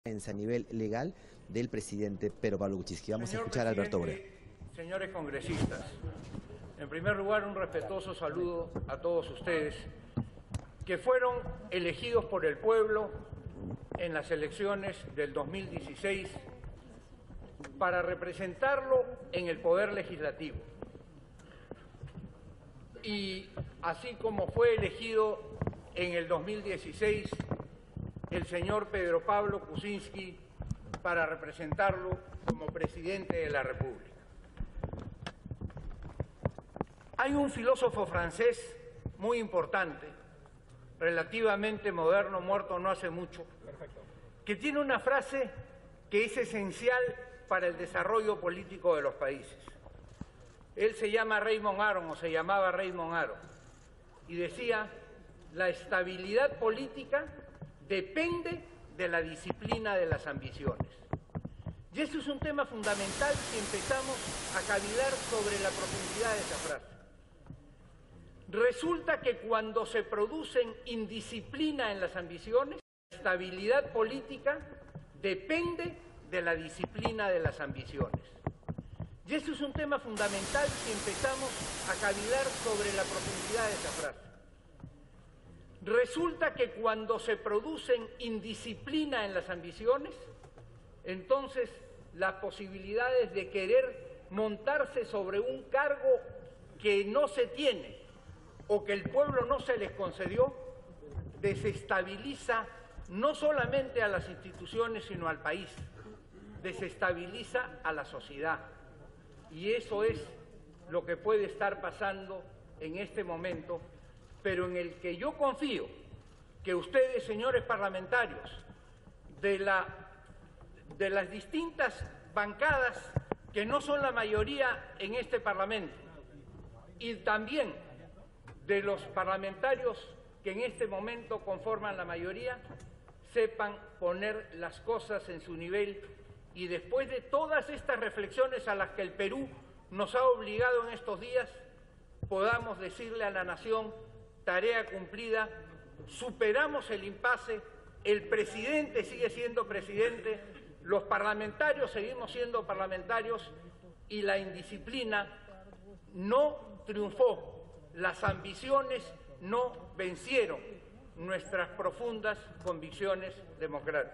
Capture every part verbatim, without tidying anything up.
a nivel legal del presidente Pedro Pablo Kuczynski. Vamos Señor a escuchar a Alberto Boré. Señores congresistas, en primer lugar un respetuoso saludo a todos ustedes que fueron elegidos por el pueblo en las elecciones del dos mil dieciséis para representarlo en el Poder Legislativo. Y así como fue elegido en el dos mil dieciséis el señor Pedro Pablo Kuczynski para representarlo como presidente de la República. Hay un filósofo francés muy importante, relativamente moderno, muerto no hace mucho, que tiene una frase que es esencial para el desarrollo político de los países. Él se llama Raymond Aron, o se llamaba Raymond Aron, y decía: la estabilidad política depende de la disciplina de las ambiciones. Y esto es un tema fundamental si empezamos a cavilar sobre la profundidad de esa frase. Resulta que cuando se producen indisciplina en las ambiciones, la estabilidad política depende de la disciplina de las ambiciones. Y esto es un tema fundamental si empezamos a cavilar sobre la profundidad de esa frase. Resulta que cuando se producen indisciplina en las ambiciones, entonces las posibilidades de querer montarse sobre un cargo que no se tiene o que el pueblo no se les concedió, desestabiliza no solamente a las instituciones sino al país, desestabiliza a la sociedad. Y eso es lo que puede estar pasando en este momento, pero en el que yo confío que ustedes, señores parlamentarios, de, la, de las distintas bancadas que no son la mayoría en este Parlamento, y también de los parlamentarios que en este momento conforman la mayoría, sepan poner las cosas en su nivel y después de todas estas reflexiones a las que el Perú nos ha obligado en estos días, podamos decirle a la nación: tarea cumplida, superamos el impasse, el presidente sigue siendo presidente, los parlamentarios seguimos siendo parlamentarios y la indisciplina no triunfó, las ambiciones no vencieron nuestras profundas convicciones democráticas.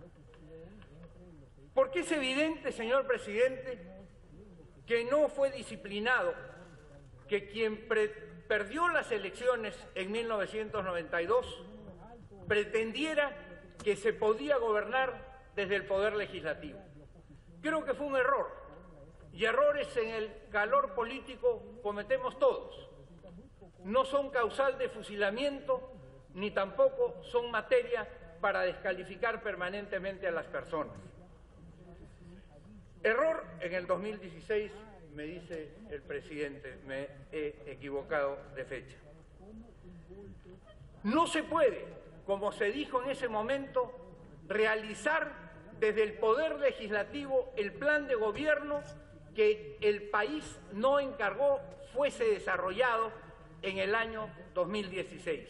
Porque es evidente, señor presidente, que no fue disciplinado, que quien pre perdió las elecciones en mil novecientos noventa y dos pretendiera que se podía gobernar desde el Poder Legislativo. Creo que fue un error, y errores en el calor político cometemos todos. No son causal de fusilamiento, ni tampoco son materia para descalificar permanentemente a las personas. Error en el dos mil dieciséis, me dice el presidente, me he equivocado de fecha. No se puede, como se dijo en ese momento, realizar desde el Poder Legislativo el plan de gobierno que el país no encargó fuese desarrollado en el año dos mil dieciséis.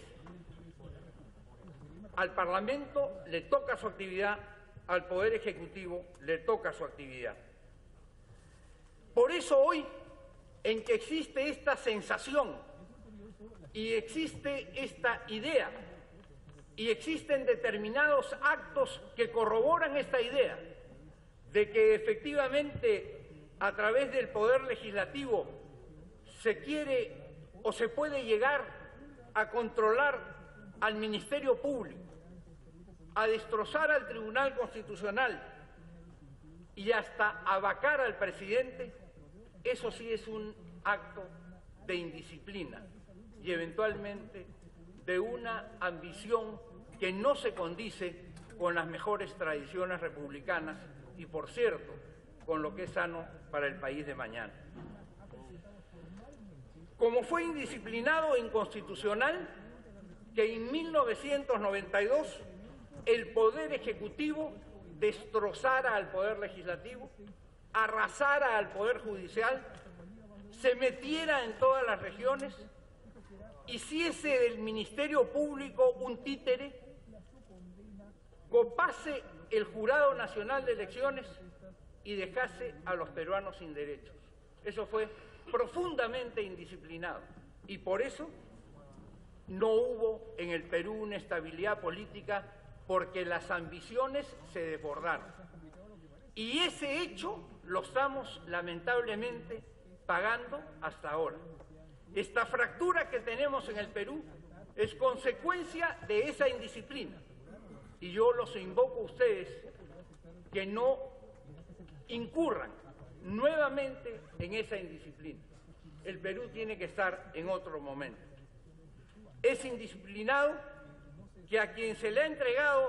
Al Parlamento le toca su actividad, al Poder Ejecutivo le toca su actividad. Por eso hoy, en que existe esta sensación y existe esta idea y existen determinados actos que corroboran esta idea de que efectivamente a través del Poder Legislativo se quiere o se puede llegar a controlar al Ministerio Público, a destrozar al Tribunal Constitucional y hasta a vacar al presidente, eso sí es un acto de indisciplina y eventualmente de una ambición que no se condice con las mejores tradiciones republicanas y, por cierto, con lo que es sano para el país de mañana. Como fue indisciplinado e inconstitucional que en mil novecientos noventa y dos el Poder Ejecutivo destrozara al Poder Legislativo, arrasara al Poder Judicial, se metiera en todas las regiones, hiciese del Ministerio Público un títere copase el Jurado Nacional de Elecciones y dejase a los peruanos sin derechos. Eso fue profundamente indisciplinado y por eso no hubo en el Perú una estabilidad política, porque las ambiciones se desbordaron. Y ese hecho lo estamos lamentablemente pagando hasta ahora. Esta fractura que tenemos en el Perú es consecuencia de esa indisciplina. Y yo los invoco a ustedes que no incurran nuevamente en esa indisciplina. El Perú tiene que estar en otro momento. Es indisciplinado que a quien se le ha entregado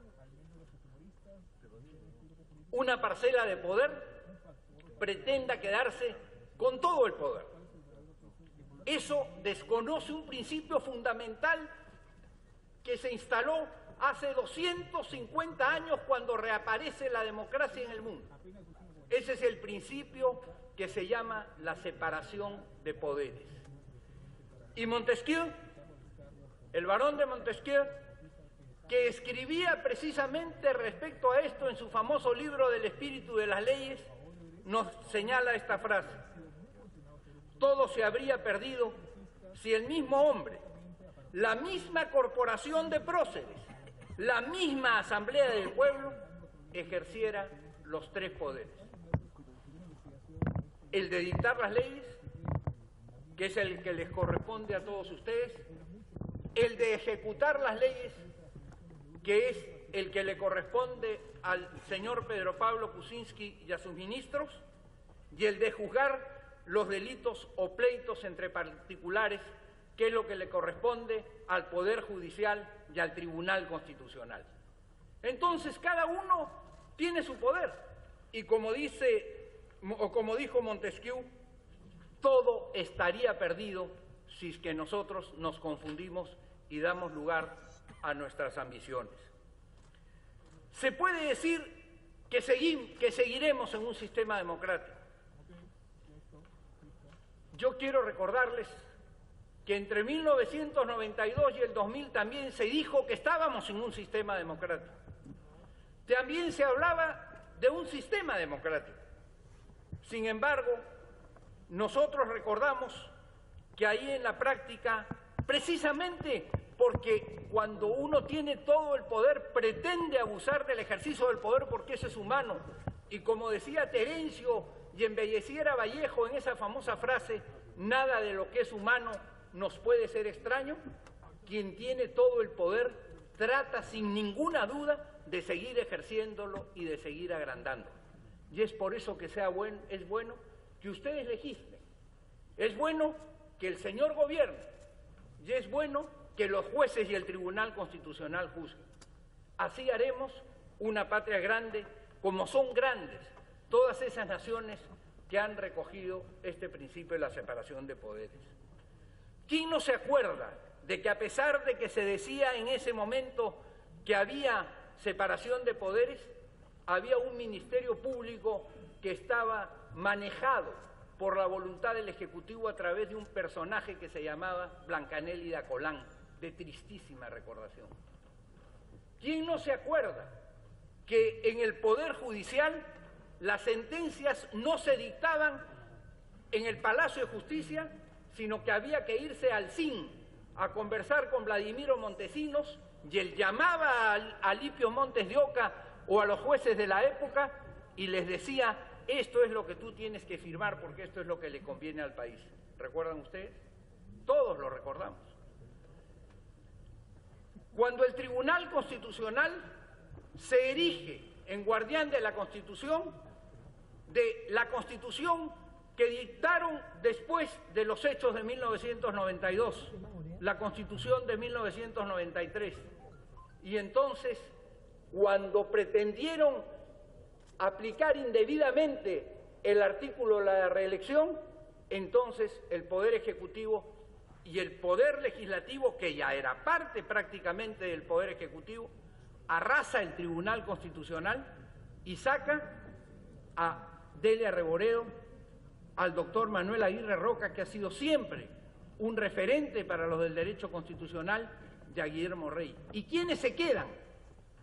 una parcela de poder pretenda quedarse con todo el poder. Eso desconoce un principio fundamental que se instaló hace doscientos cincuenta años cuando reaparece la democracia en el mundo. Ese es el principio que se llama la separación de poderes. Y Montesquieu, el barón de Montesquieu, que escribía precisamente respecto a esto en su famoso libro del espíritu de las leyes, nos señala esta frase: todo se habría perdido si el mismo hombre, la misma corporación de próceres, la misma asamblea del pueblo, ejerciera los tres poderes. El de dictar las leyes, que es el que les corresponde a todos ustedes, el de ejecutar las leyes, que es el que le corresponde al señor Pedro Pablo Kuczynski y a sus ministros, y el de juzgar los delitos o pleitos entre particulares, que es lo que le corresponde al Poder Judicial y al Tribunal Constitucional. Entonces, cada uno tiene su poder, y como dice, o como dijo Montesquieu, todo estaría perdido si es que nosotros nos confundimos y damos lugar a nuestras ambiciones. Se puede decir que, seguim, que seguiremos en un sistema democrático. Yo quiero recordarles que entre mil novecientos noventa y dos y el dos mil también se dijo que estábamos en un sistema democrático. También se hablaba de un sistema democrático. Sin embargo, nosotros recordamos que ahí en la práctica, precisamente porque cuando uno tiene todo el poder, pretende abusar del ejercicio del poder porque ese es humano. Y como decía Terencio y embelleciera Vallejo en esa famosa frase, nada de lo que es humano nos puede ser extraño, quien tiene todo el poder trata sin ninguna duda de seguir ejerciéndolo y de seguir agrandándolo. Y es por eso que sea buen, es bueno que ustedes legislen, es bueno que el señor gobierne, y es bueno que los jueces y el Tribunal Constitucional juzguen. Así haremos una patria grande, como son grandes todas esas naciones que han recogido este principio de la separación de poderes. ¿Quién no se acuerda de que a pesar de que se decía en ese momento que había separación de poderes, había un ministerio público que estaba manejado por la voluntad del Ejecutivo a través de un personaje que se llamaba Blancanélida Colán, de tristísima recordación? ¿Quién no se acuerda que en el Poder Judicial las sentencias no se dictaban en el Palacio de Justicia, sino que había que irse al C I N a conversar con Vladimiro Montesinos, y él llamaba a Alipio Montes de Oca o a los jueces de la época y les decía: esto es lo que tú tienes que firmar porque esto es lo que le conviene al país? ¿Recuerdan ustedes? Todos lo recordamos. Cuando el Tribunal Constitucional se erige en guardián de la Constitución, de la Constitución que dictaron después de los hechos de mil novecientos noventa y dos, la Constitución de mil novecientos noventa y tres, y entonces, cuando pretendieron aplicar indebidamente el artículo de la reelección, entonces el Poder Ejecutivo y el Poder Legislativo, que ya era parte prácticamente del Poder Ejecutivo, arrasa el Tribunal Constitucional y saca a Delia Reboredo, al doctor Manuel Aguirre Roca, que ha sido siempre un referente para los del derecho constitucional, y a Guillermo Rey. ¿Y quiénes se quedan?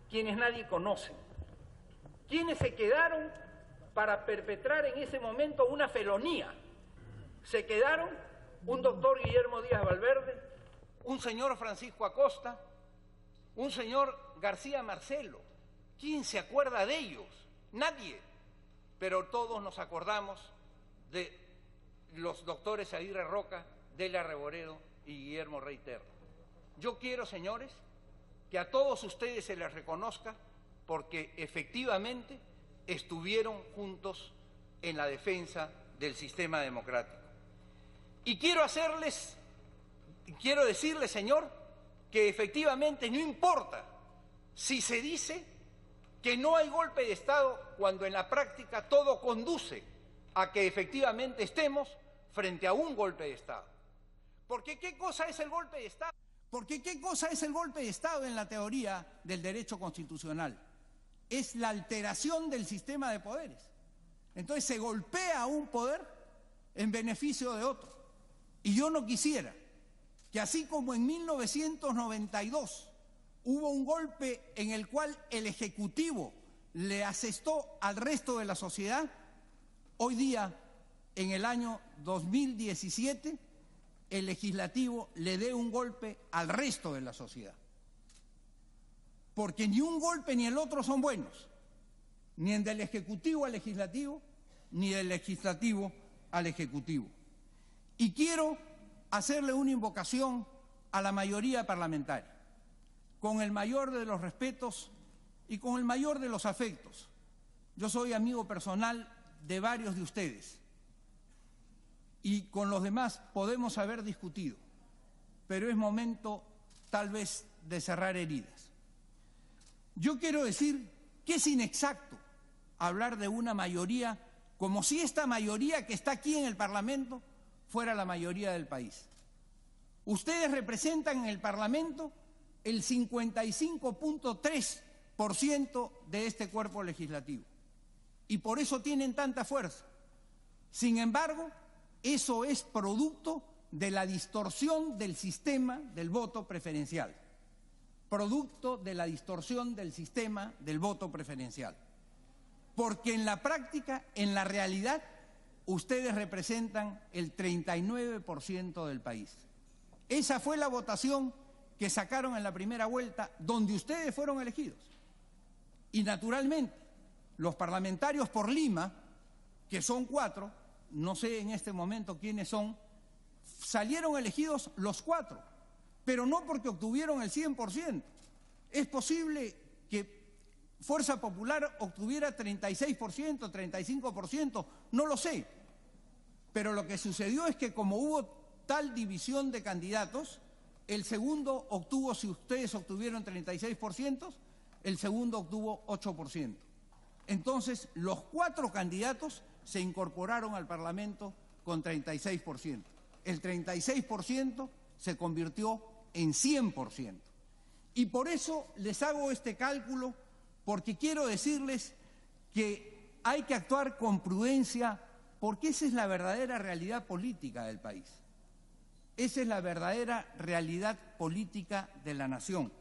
quienes nadie conoce, quienes se quedaron para perpetrar en ese momento una felonía. Se quedaron un doctor Guillermo Díaz Valverde, un señor Francisco Acosta, un señor García Marcelo. ¿Quién se acuerda de ellos? Nadie. Pero todos nos acordamos de los doctores Aguirre Roca, Delia Reboredo y Guillermo Reiterno. Yo quiero, señores, que a todos ustedes se les reconozca porque efectivamente estuvieron juntos en la defensa del sistema democrático. Y quiero hacerles, quiero decirles, señor, que efectivamente no importa si se dice que no hay golpe de Estado cuando en la práctica todo conduce a que efectivamente estemos frente a un golpe de Estado. Porque ¿qué cosa es el golpe de Estado? Porque ¿qué cosa es el golpe de Estado en la teoría del derecho constitucional? Es la alteración del sistema de poderes. Entonces se golpea a un poder en beneficio de otro. Y yo no quisiera que así como en mil novecientos noventa y dos hubo un golpe en el cual el Ejecutivo le asestó al resto de la sociedad, hoy día, en el año dos mil diecisiete, el Legislativo le dé un golpe al resto de la sociedad. Porque ni un golpe ni el otro son buenos, ni el del Ejecutivo al Legislativo, ni del Legislativo al Ejecutivo. Y quiero hacerle una invocación a la mayoría parlamentaria, con el mayor de los respetos y con el mayor de los afectos. Yo soy amigo personal de varios de ustedes y con los demás podemos haber discutido, pero es momento tal vez de cerrar heridas. Yo quiero decir que es inexacto hablar de una mayoría como si esta mayoría que está aquí en el Parlamento fuera la mayoría del país. Ustedes representan en el Parlamento el cincuenta y cinco punto tres por ciento de este cuerpo legislativo y por eso tienen tanta fuerza. Sin embargo, eso es producto de la distorsión del sistema del voto preferencial, producto de la distorsión del sistema del voto preferencial. Porque en la práctica, en la realidad, ustedes representan el treinta y nueve por ciento del país. Esa fue la votación que sacaron en la primera vuelta, donde ustedes fueron elegidos. Y naturalmente, los parlamentarios por Lima, que son cuatro, no sé en este momento quiénes son, salieron elegidos los cuatro, pero no porque obtuvieron el cien por ciento. Es posible que Fuerza Popular obtuviera treinta y seis por ciento, treinta y cinco por ciento, no lo sé. Pero lo que sucedió es que como hubo tal división de candidatos, el segundo obtuvo, si ustedes obtuvieron treinta y seis por ciento, el segundo obtuvo ocho por ciento. Entonces, los cuatro candidatos se incorporaron al Parlamento con treinta y seis por ciento. El treinta y seis por ciento se convirtió en cien por ciento. Y por eso les hago este cálculo, porque quiero decirles que hay que actuar con prudencia, porque esa es la verdadera realidad política del país. Esa es la verdadera realidad política de la nación.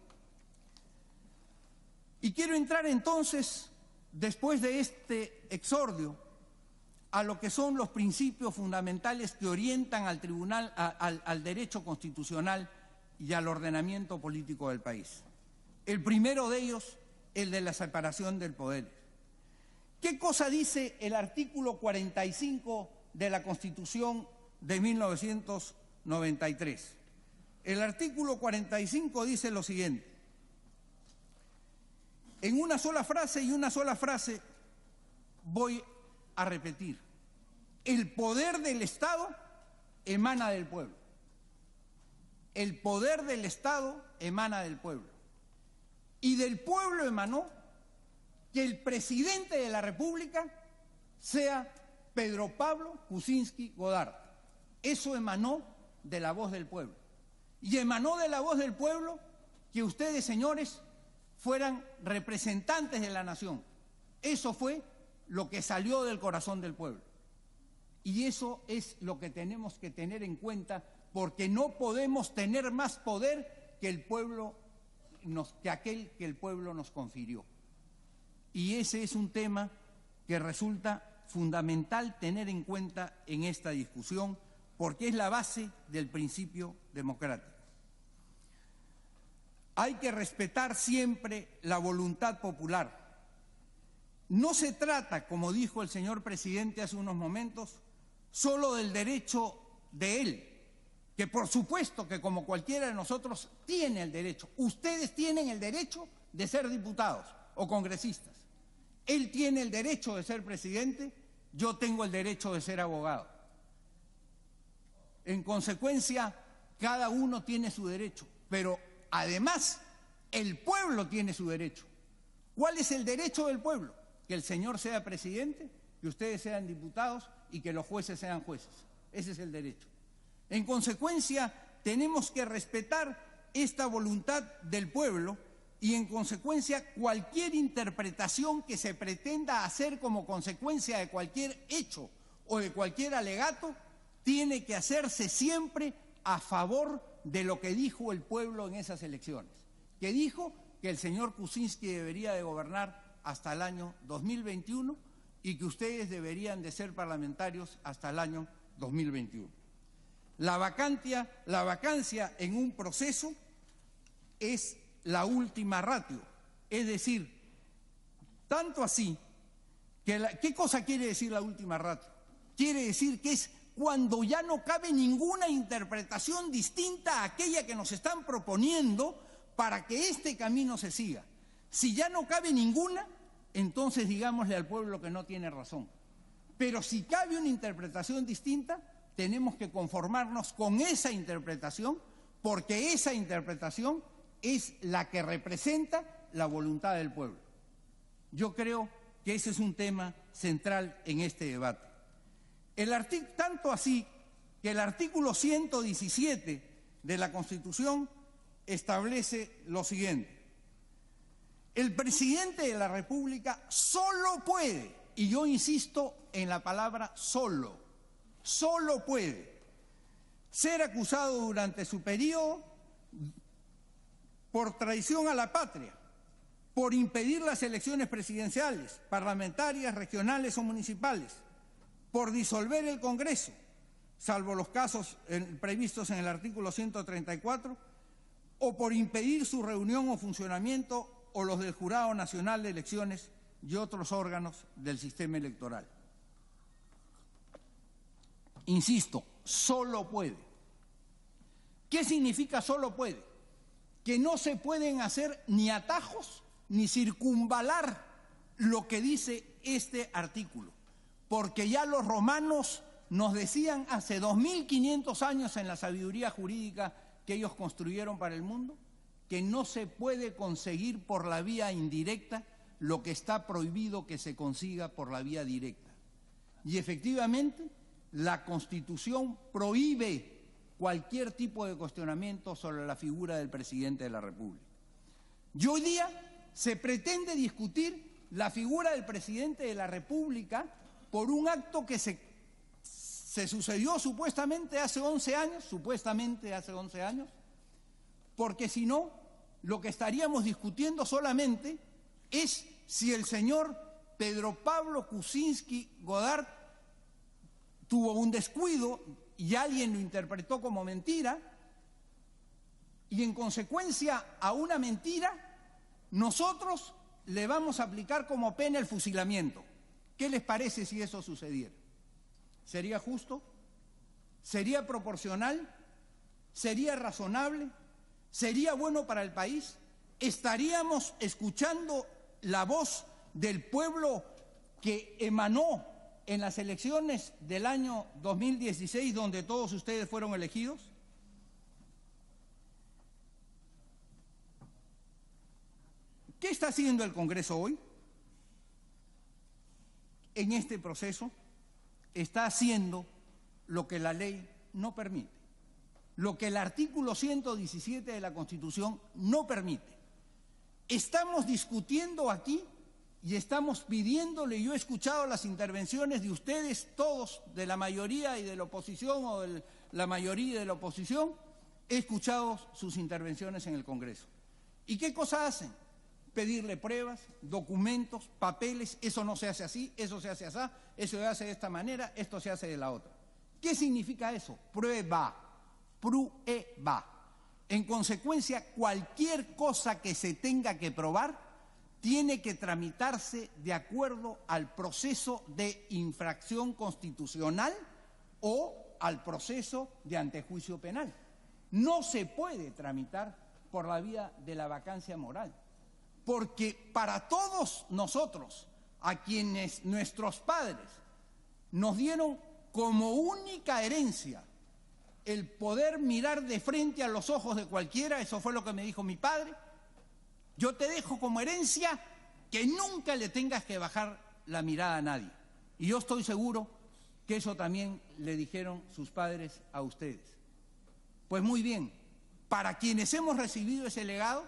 Y quiero entrar entonces, después de este exordio, a lo que son los principios fundamentales que orientan al tribunal, a, al, al derecho constitucional y al ordenamiento político del país. El primero de ellos, el de la separación del poder. ¿Qué cosa dice el artículo cuarenta y cinco de la Constitución de mil novecientos noventa y tres? El artículo cuarenta y cinco dice lo siguiente. En una sola frase y una sola frase voy a repetir. El poder del Estado emana del pueblo. El poder del Estado emana del pueblo. Y del pueblo emanó que el presidente de la República sea Pedro Pablo Kuczynski Godard. Eso emanó de la voz del pueblo. Y emanó de la voz del pueblo que ustedes, señores, fueran representantes de la nación. Eso fue lo que salió del corazón del pueblo. Y eso es lo que tenemos que tener en cuenta, porque no podemos tener más poder que el pueblo nos, que aquel que el pueblo nos confirió. Y ese es un tema que resulta fundamental tener en cuenta en esta discusión, porque es la base del principio democrático. Hay que respetar siempre la voluntad popular. No se trata, como dijo el señor presidente hace unos momentos, solo del derecho de él, que por supuesto que como cualquiera de nosotros tiene el derecho. Ustedes tienen el derecho de ser diputados o congresistas. Él tiene el derecho de ser presidente, yo tengo el derecho de ser abogado. En consecuencia, cada uno tiene su derecho, pero además el pueblo tiene su derecho. ¿Cuál es el derecho del pueblo? Que el señor sea presidente, que ustedes sean diputados y que los jueces sean jueces. Ese es el derecho. En consecuencia, tenemos que respetar esta voluntad del pueblo y, en consecuencia, cualquier interpretación que se pretenda hacer como consecuencia de cualquier hecho o de cualquier alegato tiene que hacerse siempre a favor de lo que dijo el pueblo en esas elecciones, que dijo que el señor Kuczynski debería de gobernar hasta el año dos mil veintiuno y que ustedes deberían de ser parlamentarios hasta el año dos mil veintiuno. La vacancia, la vacancia en un proceso es la última ratio, es decir, tanto así que la, ¿qué cosa quiere decir la última ratio? Quiere decir que es cuando ya no cabe ninguna interpretación distinta a aquella que nos están proponiendo para que este camino se siga. Si ya no cabe ninguna, entonces digámosle al pueblo que no tiene razón. Pero si cabe una interpretación distinta, tenemos que conformarnos con esa interpretación, porque esa interpretación es la que representa la voluntad del pueblo. Yo creo que ese es un tema central en este debate. El artículo, tanto así que el artículo ciento diecisiete de la Constitución establece lo siguiente: el presidente de la República solo puede, y yo insisto en la palabra solo, solo puede ser acusado durante su periodo por traición a la patria, por impedir las elecciones presidenciales, parlamentarias, regionales o municipales, por disolver el Congreso, salvo los casos previstos en el artículo ciento treinta y cuatro, o por impedir su reunión o funcionamiento o los del Jurado Nacional de Elecciones y otros órganos del sistema electoral. Insisto, solo puede. ¿Qué significa solo puede? Que no se pueden hacer ni atajos ni circunvalar lo que dice este artículo, porque ya los romanos nos decían hace dos mil quinientos años en la sabiduría jurídica que ellos construyeron para el mundo, que no se puede conseguir por la vía indirecta lo que está prohibido que se consiga por la vía directa. Y efectivamente, la Constitución prohíbe cualquier tipo de cuestionamiento sobre la figura del presidente de la República. Y hoy día se pretende discutir la figura del presidente de la República por un acto que se, se sucedió supuestamente hace once años, supuestamente hace once años, porque si no, lo que estaríamos discutiendo solamente es si el señor Pedro Pablo Kuczynski Godard tuvo un descuido y alguien lo interpretó como mentira, y en consecuencia a una mentira nosotros le vamos a aplicar como pena el fusilamiento. ¿Qué les parece si eso sucediera? ¿Sería justo? ¿Sería proporcional? ¿Sería razonable? ¿Sería bueno para el país? ¿Estaríamos escuchando la voz del pueblo que emanó en las elecciones del año dos mil dieciséis, donde todos ustedes fueron elegidos? ¿Qué está haciendo el Congreso hoy? En este proceso está haciendo lo que la ley no permite, lo que el artículo ciento diecisiete de la Constitución no permite. Estamos discutiendo aquí y estamos pidiéndole, yo he escuchado las intervenciones de ustedes todos, de la mayoría y de la oposición o de la mayoría de la oposición, he escuchado sus intervenciones en el Congreso. ¿Y qué cosa hacen? Pedirle pruebas, documentos, papeles, eso no se hace así, eso se hace así, eso se hace de esta manera, esto se hace de la otra. ¿Qué significa eso? Prueba, prueba. En consecuencia, cualquier cosa que se tenga que probar tiene que tramitarse de acuerdo al proceso de infracción constitucional o al proceso de antejuicio penal. No se puede tramitar por la vía de la vacancia moral, porque para todos nosotros, a quienes nuestros padres nos dieron como única herencia el poder mirar de frente a los ojos de cualquiera, eso fue lo que me dijo mi padre, yo te dejo como herencia que nunca le tengas que bajar la mirada a nadie. Y yo estoy seguro que eso también le dijeron sus padres a ustedes. Pues muy bien, para quienes hemos recibido ese legado,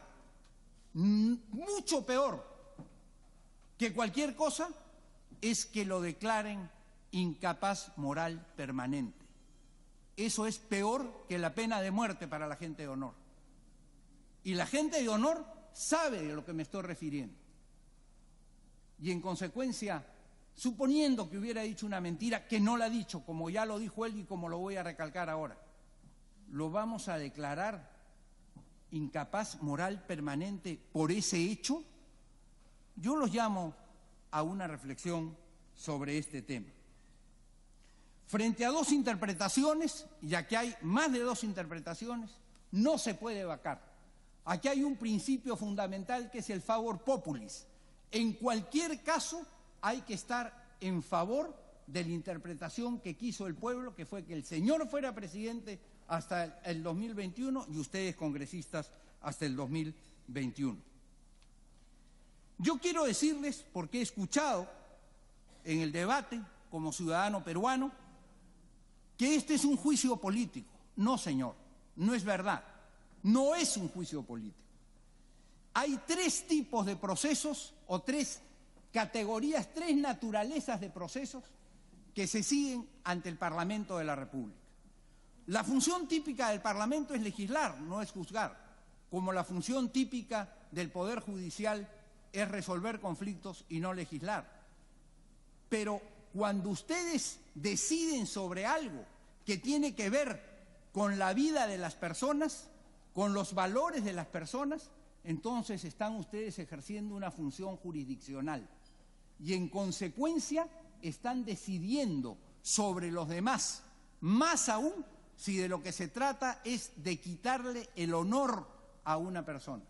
mucho peor que cualquier cosa es que lo declaren incapaz moral permanente. Eso es peor que la pena de muerte para la gente de honor. Y la gente de honor sabe de lo que me estoy refiriendo. Y en consecuencia, suponiendo que hubiera dicho una mentira, que no la ha dicho, como ya lo dijo él y como lo voy a recalcar ahora, lo vamos a declarar incapaz moral permanente por ese hecho. Yo los llamo a una reflexión sobre este tema. Frente a dos interpretaciones, ya que hay más de dos interpretaciones, no se puede vacar. Aquí hay un principio fundamental que es el favor populis. En cualquier caso hay que estar en favor de la interpretación que quiso el pueblo, que fue que el señor fuera presidente hasta el dos mil veintiuno y ustedes congresistas hasta el dos mil veintiuno. Yo quiero decirles, porque he escuchado en el debate como ciudadano peruano, que este es un juicio político. No, señor, no es verdad. No es un juicio político. Hay tres tipos de procesos o tres categorías, tres naturalezas de procesos que se siguen ante el Parlamento de la República. La función típica del Parlamento es legislar, no es juzgar, como la función típica del Poder Judicial es resolver conflictos y no legislar. Pero cuando ustedes deciden sobre algo que tiene que ver con la vida de las personas, con los valores de las personas, entonces están ustedes ejerciendo una función jurisdiccional y en consecuencia están decidiendo sobre los demás, más aún si de lo que se trata es de quitarle el honor a una persona.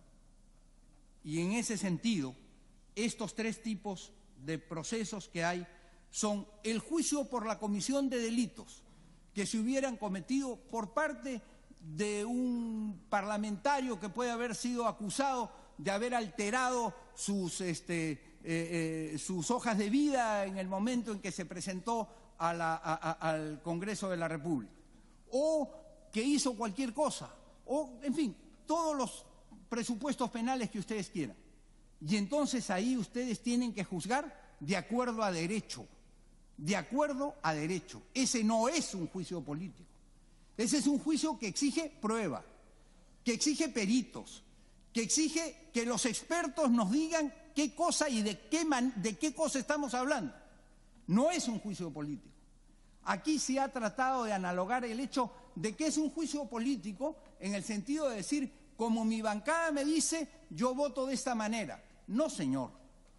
Y en ese sentido, estos tres tipos de procesos que hay son el juicio por la comisión de delitos que se hubieran cometido por parte de un parlamentario que puede haber sido acusado de haber alterado sus, este, eh, eh, sus hojas de vida en el momento en que se presentó a la, a, a, al Congreso de la República, o que hizo cualquier cosa, o, en fin, todos los presupuestos penales que ustedes quieran. Y entonces ahí ustedes tienen que juzgar de acuerdo a derecho, de acuerdo a derecho. Ese no es un juicio político. Ese es un juicio que exige prueba, que exige peritos, que exige que los expertos nos digan qué cosa y de qué, man, de qué cosa estamos hablando. No es un juicio político. Aquí se ha tratado de analogar el hecho de que es un juicio político en el sentido de decir, como mi bancada me dice, yo voto de esta manera. No, señor.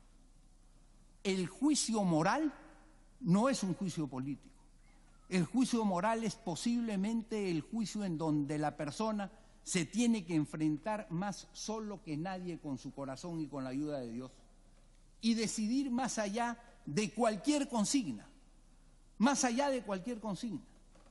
El juicio moral no es un juicio político. El juicio moral es posiblemente el juicio en donde la persona se tiene que enfrentar más solo que nadie con su corazón y con la ayuda de Dios y decidir más allá de cualquier consigna, más allá de cualquier consigna.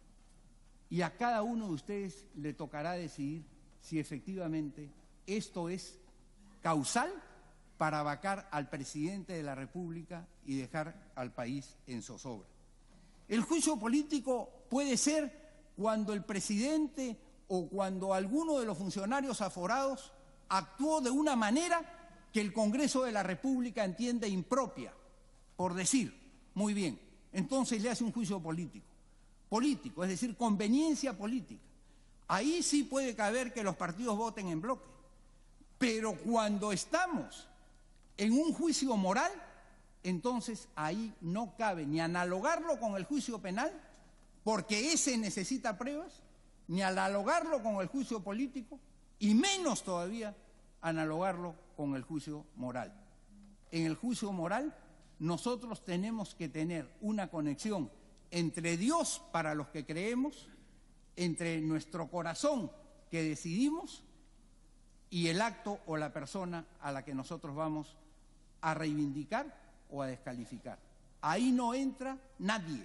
Y a cada uno de ustedes le tocará decidir si efectivamente esto es causal para vacar al presidente de la República y dejar al país en zozobra. El juicio político puede ser cuando el presidente o cuando alguno de los funcionarios aforados actuó de una manera que el Congreso de la República entiende impropia, por decir, muy bien, entonces le hace un juicio político. Político, es decir, conveniencia política. Ahí sí puede caber que los partidos voten en bloque. Pero cuando estamos en un juicio moral, entonces ahí no cabe ni analogarlo con el juicio penal, porque ese necesita pruebas, ni analogarlo con el juicio político, y menos todavía analogarlo con el juicio moral. En el juicio moral nosotros tenemos que tener una conexión entre Dios para los que creemos, entre nuestro corazón que decidimos y el acto o la persona a la que nosotros vamos a reivindicar o a descalificar. Ahí no entra nadie,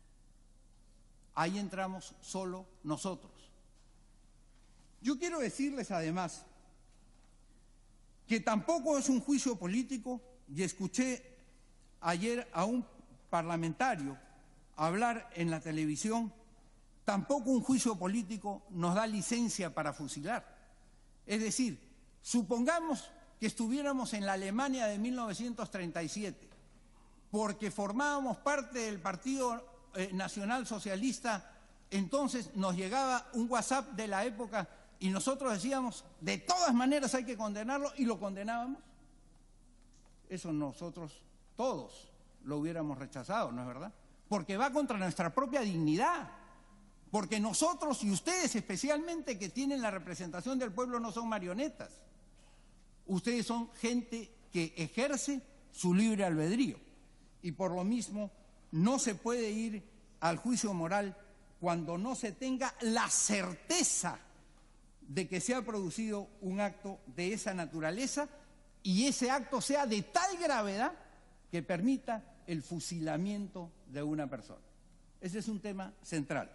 ahí entramos solo nosotros. Yo quiero decirles además que tampoco es un juicio político, y escuché ayer a un parlamentario hablar en la televisión, tampoco un juicio político nos da licencia para fusilar. Es decir, supongamos que estuviéramos en la Alemania de mil novecientos treinta y siete, porque formábamos parte del Partido eh, Nacional Socialista, entonces nos llegaba un WhatsApp de la época y nosotros decíamos, de todas maneras hay que condenarlo, y lo condenábamos. Eso nosotros todos lo hubiéramos rechazado, ¿no es verdad? Porque va contra nuestra propia dignidad, porque nosotros y ustedes especialmente, que tienen la representación del pueblo, no son marionetas. Ustedes son gente que ejerce su libre albedrío, y por lo mismo no se puede ir al juicio moral cuando no se tenga la certeza de que se ha producido un acto de esa naturaleza, y ese acto sea de tal gravedad que permita el fusilamiento de una persona. Ese es un tema central.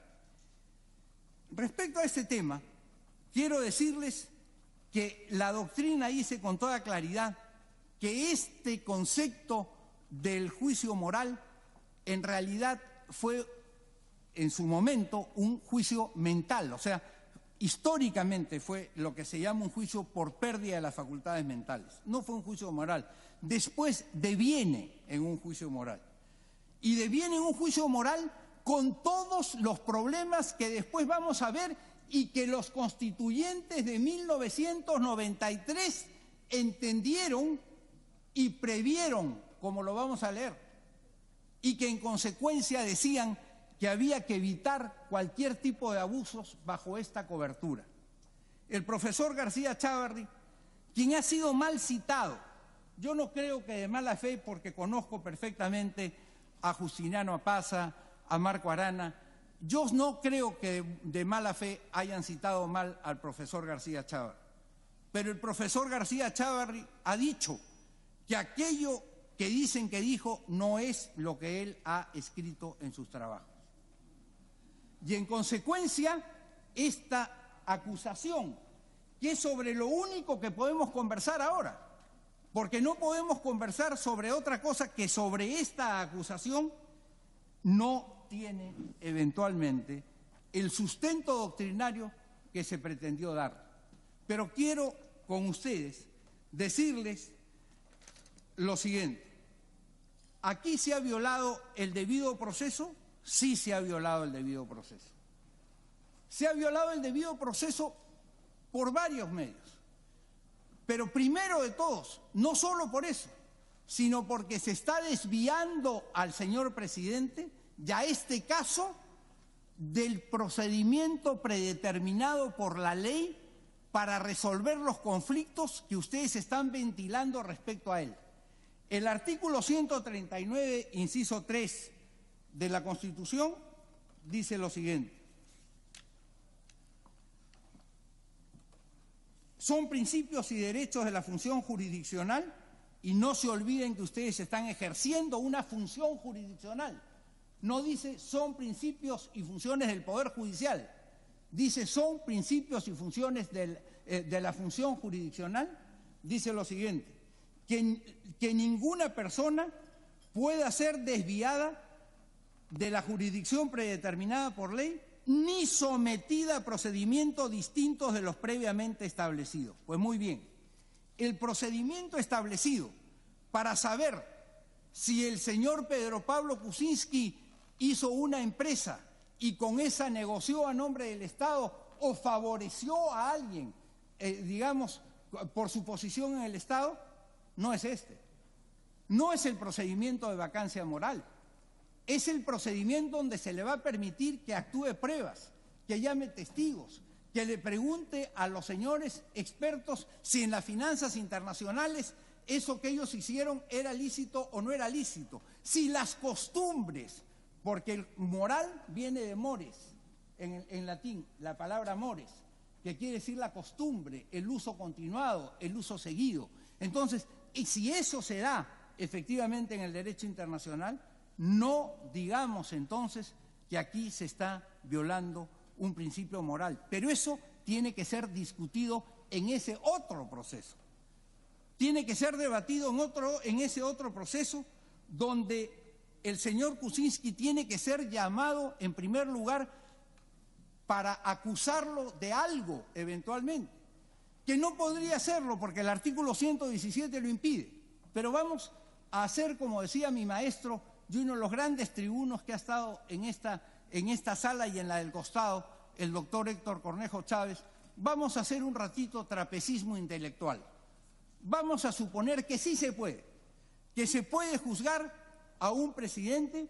Respecto a este tema, quiero decirles que la doctrina dice con toda claridad que este concepto del juicio moral en realidad fue en su momento un juicio mental, o sea, históricamente fue lo que se llama un juicio por pérdida de las facultades mentales. No fue un juicio moral. Después deviene en un juicio moral. Y deviene en un juicio moral con todos los problemas que después vamos a ver y que los constituyentes de mil novecientos noventa y tres entendieron y previeron, como lo vamos a leer, y que en consecuencia decían que había que evitar cualquier tipo de abusos bajo esta cobertura. El profesor García Chávarri, quien ha sido mal citado, yo no creo que de mala fe, porque conozco perfectamente a Justiniano Apaza, a Marco Arana, yo no creo que de, de mala fe hayan citado mal al profesor García Chávarri, pero el profesor García Chávarri ha dicho que aquello que dicen que dijo no es lo que él ha escrito en sus trabajos. Y en consecuencia, esta acusación, que es sobre lo único que podemos conversar ahora, porque no podemos conversar sobre otra cosa que sobre esta acusación, no tiene eventualmente el sustento doctrinario que se pretendió dar. Pero quiero con ustedes decirles lo siguiente. ¿Aquí se ha violado el debido proceso? Sí se ha violado el debido proceso. Se ha violado el debido proceso por varios medios. Pero primero de todos, no solo por eso, sino porque se está desviando al señor presidente, ya este caso, del procedimiento predeterminado por la ley para resolver los conflictos que ustedes están ventilando respecto a él. El artículo ciento treinta y nueve, inciso tres de la Constitución, dice lo siguiente. Son principios y derechos de la función jurisdiccional, y no se olviden que ustedes están ejerciendo una función jurisdiccional. No dice son principios y funciones del Poder Judicial, dice son principios y funciones del, eh, de la función jurisdiccional. Dice lo siguiente, que, que ninguna persona pueda ser desviada de la jurisdicción predeterminada por ley, ni sometida a procedimientos distintos de los previamente establecidos. Pues muy bien, el procedimiento establecido para saber si el señor Pedro Pablo Kuczynski hizo una empresa y con esa negoció a nombre del Estado o favoreció a alguien, eh, digamos, por su posición en el Estado, no es este. No es el procedimiento de vacancia moral. Es el procedimiento donde se le va a permitir que actúe pruebas, que llame testigos, que le pregunte a los señores expertos si en las finanzas internacionales eso que ellos hicieron era lícito o no era lícito. Si las costumbres, porque el moral viene de mores, en, en latín, la palabra mores, que quiere decir la costumbre, el uso continuado, el uso seguido. Entonces, y si eso se da efectivamente en el derecho internacional, no digamos entonces que aquí se está violando un principio moral. Pero eso tiene que ser discutido en ese otro proceso. Tiene que ser debatido en, otro, en ese otro proceso donde el señor Kuczynski tiene que ser llamado en primer lugar para acusarlo de algo eventualmente, que no podría hacerlo porque el artículo ciento diecisiete lo impide. Pero vamos a hacer, como decía mi maestro, y uno de los grandes tribunos que ha estado en esta, en esta sala y en la del costado, el doctor Héctor Cornejo Chávez, vamos a hacer un ratito trapecismo intelectual. Vamos a suponer que sí se puede, que se puede juzgar a un presidente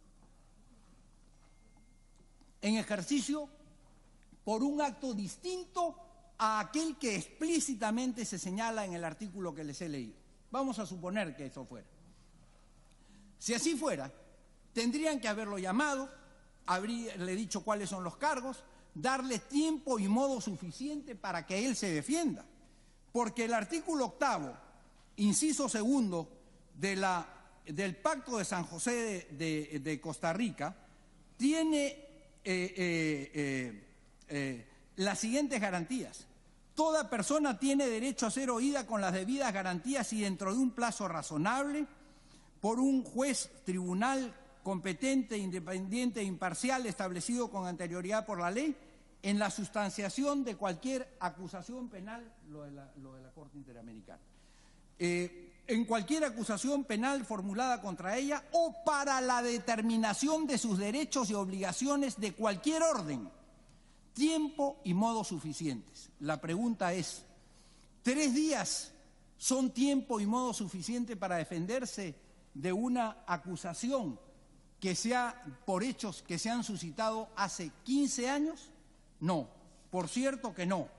en ejercicio por un acto distinto a aquel que explícitamente se señala en el artículo que les he leído. Vamos a suponer que eso fuera. Si así fuera, tendrían que haberlo llamado, haberle dicho cuáles son los cargos, darle tiempo y modo suficiente para que él se defienda. Porque el artículo octavo, inciso segundo, de la, del Pacto de San José de, de, de Costa Rica, tiene eh, eh, eh, eh, las siguientes garantías. Toda persona tiene derecho a ser oída con las debidas garantías y dentro de un plazo razonable por un juez, tribunal competente, independiente e imparcial establecido con anterioridad por la ley en la sustanciación de cualquier acusación penal, lo de la, lo de la Corte Interamericana, eh, en cualquier acusación penal formulada contra ella o para la determinación de sus derechos y obligaciones de cualquier orden, tiempo y modo suficientes. La pregunta es, ¿tres días son tiempo y modo suficiente para defenderse de una acusación que sea por hechos que se han suscitado hace quince años? No, por cierto que no.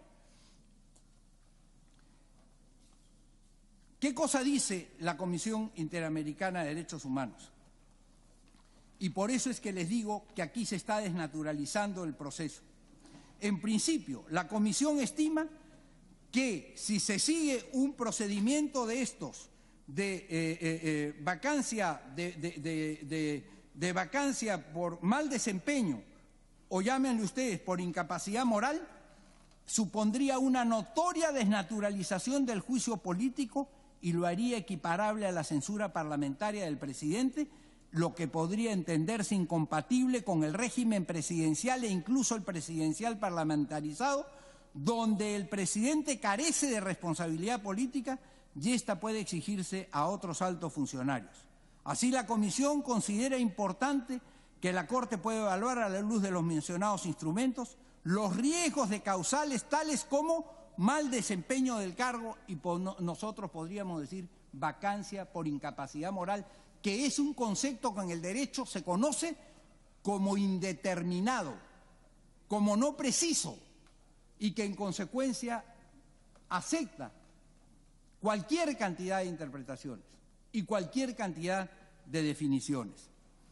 ¿Qué cosa dice la Comisión Interamericana de Derechos Humanos? Y por eso es que les digo que aquí se está desnaturalizando el proceso. En principio, la Comisión estima que si se sigue un procedimiento de estos de eh, eh, eh, vacancia de, de, de, de, de vacancia por mal desempeño o llámenle ustedes por incapacidad moral, supondría una notoria desnaturalización del juicio político y lo haría equiparable a la censura parlamentaria del presidente, lo que podría entenderse incompatible con el régimen presidencial e incluso el presidencial parlamentarizado, donde el presidente carece de responsabilidad política y esta puede exigirse a otros altos funcionarios. Así, la Comisión considera importante que la Corte pueda evaluar a la luz de los mencionados instrumentos los riesgos de causales tales como mal desempeño del cargo y por no, nosotros podríamos decir vacancia por incapacidad moral, que es un concepto que en el derecho se conoce como indeterminado, como no preciso y que en consecuencia acepta cualquier cantidad de interpretaciones y cualquier cantidad de definiciones.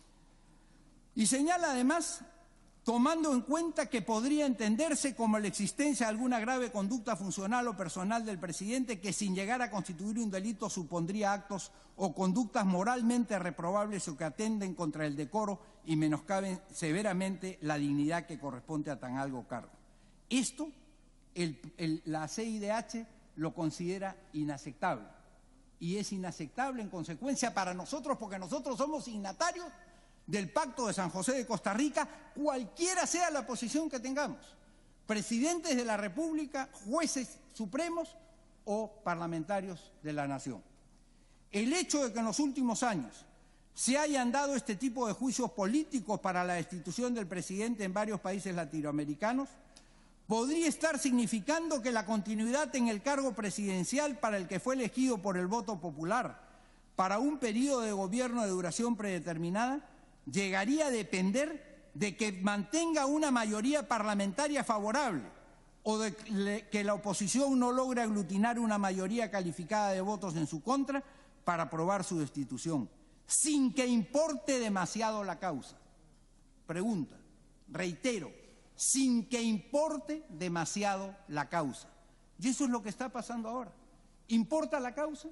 Y señala además, tomando en cuenta que podría entenderse como la existencia de alguna grave conducta funcional o personal del presidente que sin llegar a constituir un delito supondría actos o conductas moralmente reprobables o que atenten contra el decoro y menoscaben severamente la dignidad que corresponde a tan alto cargo. Esto, el, el, la C I D H lo considera inaceptable y es inaceptable en consecuencia para nosotros porque nosotros somos signatarios del Pacto de San José de Costa Rica, cualquiera sea la posición que tengamos, presidentes de la República, jueces supremos o parlamentarios de la Nación. El hecho de que en los últimos años se hayan dado este tipo de juicios políticos para la destitución del presidente en varios países latinoamericanos podría estar significando que la continuidad en el cargo presidencial para el que fue elegido por el voto popular para un periodo de gobierno de duración predeterminada llegaría a depender de que mantenga una mayoría parlamentaria favorable o de que la oposición no logre aglutinar una mayoría calificada de votos en su contra para aprobar su destitución, sin que importe demasiado la causa. Pregunta, reitero, sin que importe demasiado la causa. Y eso es lo que está pasando ahora. ¿Importa la causa?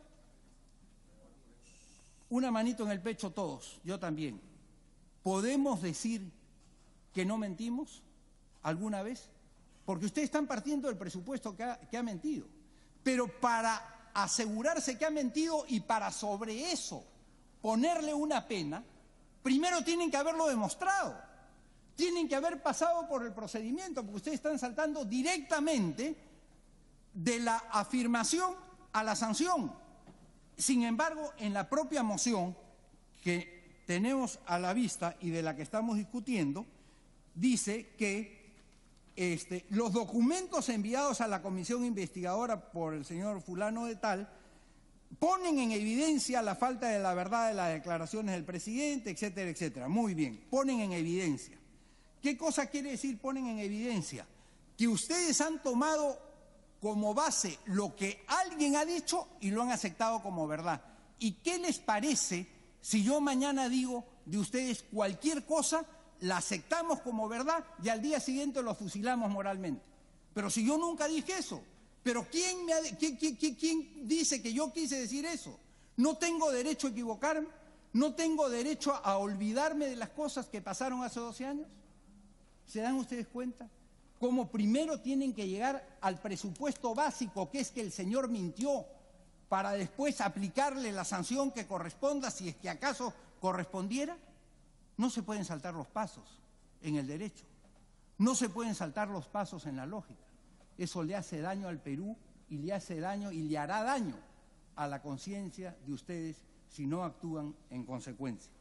Una manito en el pecho todos, yo también. ¿Podemos decir que no mentimos alguna vez? Porque ustedes están partiendo del presupuesto que ha, que ha mentido. Pero para asegurarse que ha mentido y para sobre eso ponerle una pena, primero tienen que haberlo demostrado. Tienen que haber pasado por el procedimiento, porque ustedes están saltando directamente de la afirmación a la sanción. Sin embargo, en la propia moción que tenemos a la vista y de la que estamos discutiendo, dice que este, los documentos enviados a la comisión investigadora por el señor fulano de tal ponen en evidencia la falta de la verdad de las declaraciones del presidente, etcétera, etcétera. Muy bien, ponen en evidencia. ¿Qué cosa quiere decir ponen en evidencia? Que ustedes han tomado como base lo que alguien ha dicho y lo han aceptado como verdad. ¿Y qué les parece si yo mañana digo de ustedes cualquier cosa, la aceptamos como verdad y al día siguiente lo fusilamos moralmente? Pero si yo nunca dije eso, ¿pero quién, me ha, quién, quién, quién, quién dice que yo quise decir eso? ¿No tengo derecho a equivocarme? ¿No tengo derecho a olvidarme de las cosas que pasaron hace doce años? ¿Se dan ustedes cuenta? Como primero tienen que llegar al presupuesto básico, que es que el señor mintió, para después aplicarle la sanción que corresponda, si es que acaso correspondiera. No se pueden saltar los pasos en el derecho, no se pueden saltar los pasos en la lógica. Eso le hace daño al Perú y le hace daño y le hará daño a la conciencia de ustedes si no actúan en consecuencia.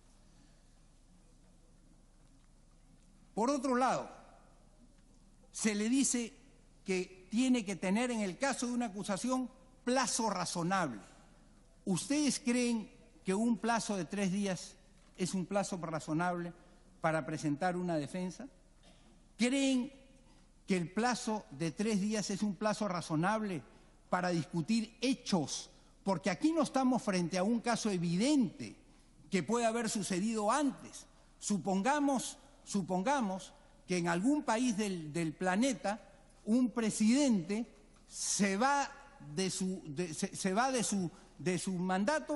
Por otro lado, se le dice que tiene que tener en el caso de una acusación plazo razonable. ¿Ustedes creen que un plazo de tres días es un plazo razonable para presentar una defensa? ¿Creen que el plazo de tres días es un plazo razonable para discutir hechos? Porque aquí no estamos frente a un caso evidente que puede haber sucedido antes. Supongamos, supongamos que en algún país del, del planeta un presidente se va de su, de, se, se va de su, de su mandato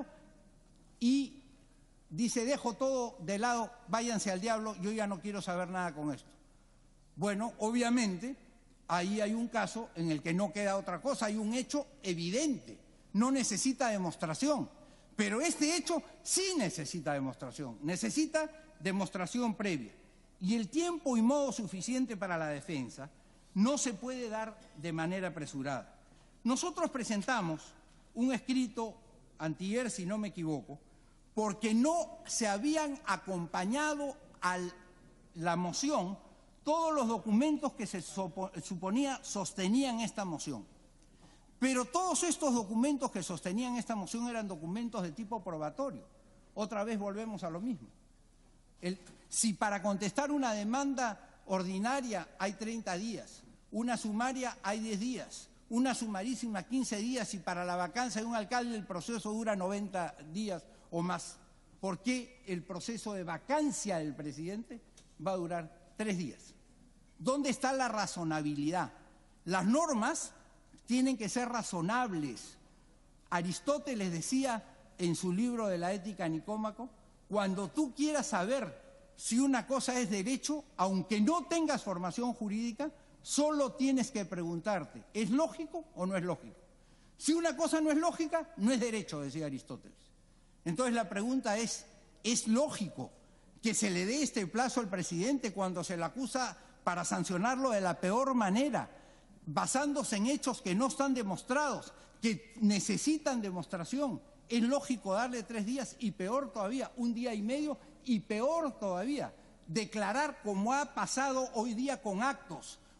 y dice, dejo todo de lado, váyanse al diablo, yo ya no quiero saber nada con esto. Bueno, obviamente, ahí hay un caso en el que no queda otra cosa, hay un hecho evidente, no necesita demostración, pero este hecho sí necesita demostración, necesita demostración previa. Y el tiempo y modo suficiente para la defensa no se puede dar de manera apresurada. Nosotros presentamos un escrito antier, si no me equivoco, porque no se habían acompañado a la moción todos los documentos que se suponía sostenían esta moción. Pero todos estos documentos que sostenían esta moción eran documentos de tipo probatorio. Otra vez volvemos a lo mismo. El, si para contestar una demanda ordinaria hay treinta días, una sumaria hay diez días, una sumarísima quince días y para la vacancia de un alcalde el proceso dura noventa días o más, ¿por qué el proceso de vacancia del presidente va a durar tres días? ¿Dónde está la razonabilidad? Las normas tienen que ser razonables. Aristóteles decía en su libro de la Ética Nicómaco, cuando tú quieras saber si una cosa es derecho, aunque no tengas formación jurídica, solo tienes que preguntarte, ¿es lógico o no es lógico? Si una cosa no es lógica, no es derecho, decía Aristóteles. Entonces la pregunta es, ¿es lógico que se le dé este plazo al presidente cuando se le acusa para sancionarlo de la peor manera, basándose en hechos que no están demostrados, que necesitan demostración? Es lógico darle tres días y peor todavía, un día y medio y peor todavía, declarar como ha pasado hoy día con actos,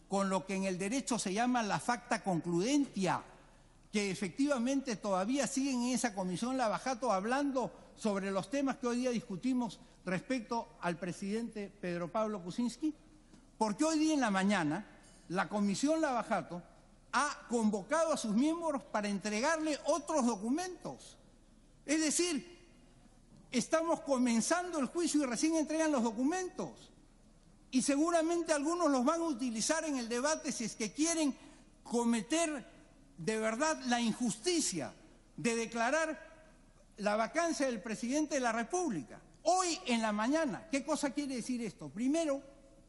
con lo que en el derecho se llama la facta concludentia, que efectivamente todavía siguen en esa comisión Lavajato hablando sobre los temas que hoy día discutimos respecto al presidente Pedro Pablo Kuczynski? Porque hoy día en la mañana la comisión Lavajato ha convocado a sus miembros para entregarle otros documentos. Es decir, estamos comenzando el juicio y recién entregan los documentos. Y seguramente algunos los van a utilizar en el debate si es que quieren cometer de verdad la injusticia de declarar la vacancia del presidente de la República. Hoy en la mañana, ¿qué cosa quiere decir esto? Primero,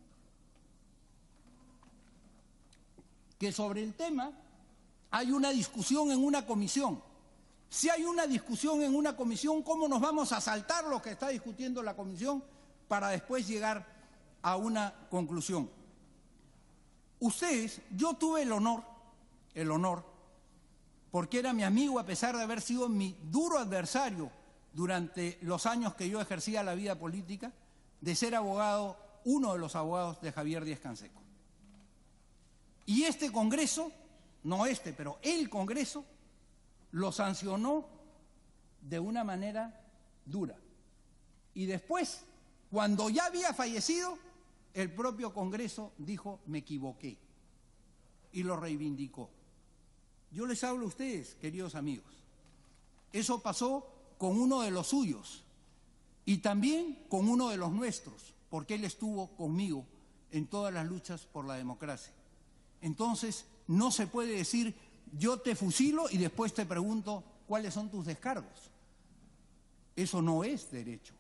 que sobre el tema hay una discusión en una comisión. Si hay una discusión en una comisión, ¿cómo nos vamos a saltar lo que está discutiendo la comisión para después llegar a una conclusión? Ustedes, yo tuve el honor, el honor, porque era mi amigo a pesar de haber sido mi duro adversario durante los años que yo ejercía la vida política, de ser abogado, uno de los abogados de Javier Díaz-Canseco. Y este Congreso, no este, pero el Congreso, lo sancionó de una manera dura. Y después, cuando ya había fallecido, el propio Congreso dijo, me equivoqué, y lo reivindicó. Yo les hablo a ustedes, queridos amigos, eso pasó con uno de los suyos y también con uno de los nuestros, porque él estuvo conmigo en todas las luchas por la democracia. Entonces, no se puede decir, yo te fusilo y después te pregunto cuáles son tus descargos. Eso no es derecho.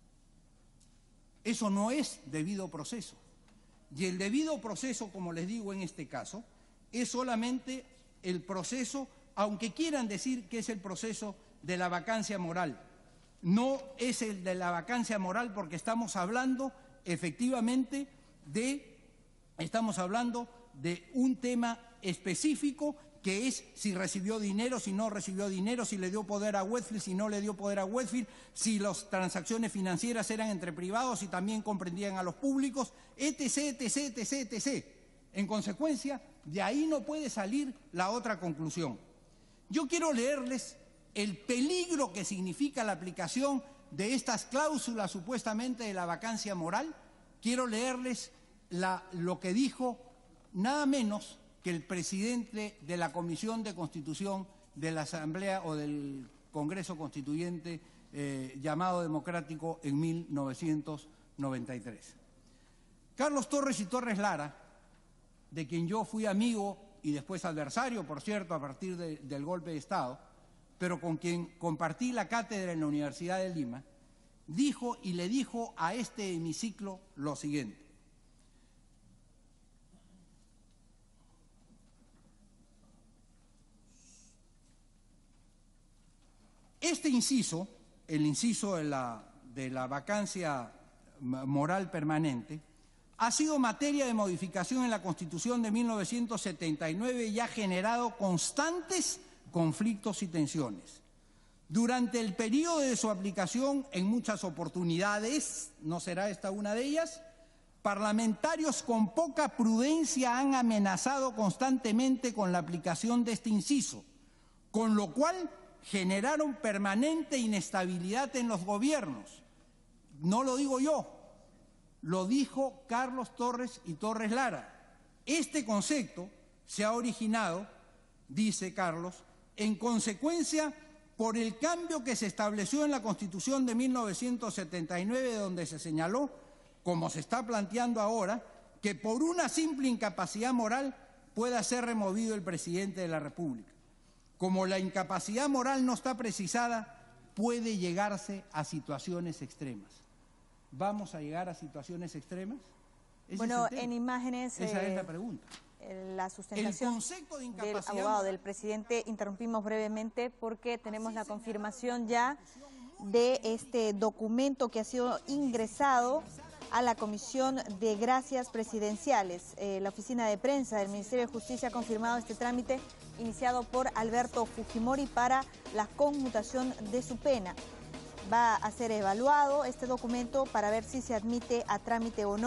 Eso no es debido proceso. Y el debido proceso, como les digo en este caso, es solamente el proceso, aunque quieran decir que es el proceso de la vacancia moral. No es el de la vacancia moral porque estamos hablando efectivamente de, estamos hablando de un tema específico que es si recibió dinero, si no recibió dinero, si le dio poder a Westfield, si no le dio poder a Westfield, si las transacciones financieras eran entre privados y también comprendían a los públicos, etc, etc, etc, etc. En consecuencia, de ahí no puede salir la otra conclusión. Yo quiero leerles el peligro que significa la aplicación de estas cláusulas supuestamente de la vacancia moral. Quiero leerles la, lo que dijo nada menos que el presidente de la Comisión de Constitución de la Asamblea o del Congreso Constituyente eh, llamado democrático en mil novecientos noventa y tres. Carlos Torres y Torres Lara, de quien yo fui amigo y después adversario, por cierto, a partir de, del golpe de Estado, pero con quien compartí la cátedra en la Universidad de Lima, dijo y le dijo a este hemiciclo lo siguiente. Este inciso, el inciso de la, de la vacancia moral permanente, ha sido materia de modificación en la Constitución de mil novecientos setenta y nueve y ha generado constantes conflictos y tensiones. Durante el periodo de su aplicación, en muchas oportunidades, no será esta una de ellas, parlamentarios con poca prudencia han amenazado constantemente con la aplicación de este inciso, con lo cual generaron permanente inestabilidad en los gobiernos. No lo digo yo, lo dijo Carlos Torres y Torres Lara. Este concepto se ha originado, dice Carlos, en consecuencia por el cambio que se estableció en la Constitución de mil novecientos setenta y nueve, donde se señaló, como se está planteando ahora, que por una simple incapacidad moral pueda ser removido el presidente de la República. Como la incapacidad moral no está precisada, puede llegarse a situaciones extremas. ¿Vamos a llegar a situaciones extremas? ¿Ese bueno, es el tema? En imágenes... Esa eh, es la pregunta. La sustentación el concepto de del abogado del presidente, interrumpimos brevemente porque tenemos la confirmación ya de este documento que ha sido ingresado a la Comisión de Gracias Presidenciales. Eh, la oficina de prensa del Ministerio de Justicia ha confirmado este trámite iniciado por Alberto Fujimori para la conmutación de su pena. Va a ser evaluado este documento para ver si se admite a trámite o no,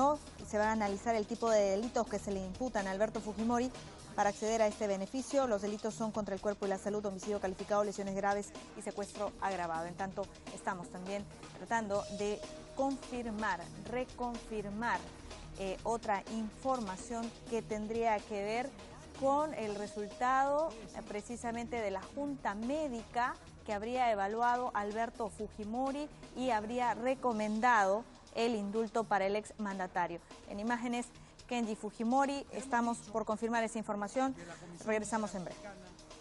se va a analizar el tipo de delitos que se le imputan a Alberto Fujimori para acceder a este beneficio. Los delitos son contra el cuerpo y la salud, homicidio calificado, lesiones graves y secuestro agravado. En tanto, estamos también tratando de confirmar, reconfirmar eh, otra información que tendría que ver con el resultado eh, precisamente de la Junta Médica que habría evaluado a Alberto Fujimori y habría recomendado el indulto para el exmandatario. En imágenes, Kenji Fujimori, estamos por confirmar esa información, regresamos en breve.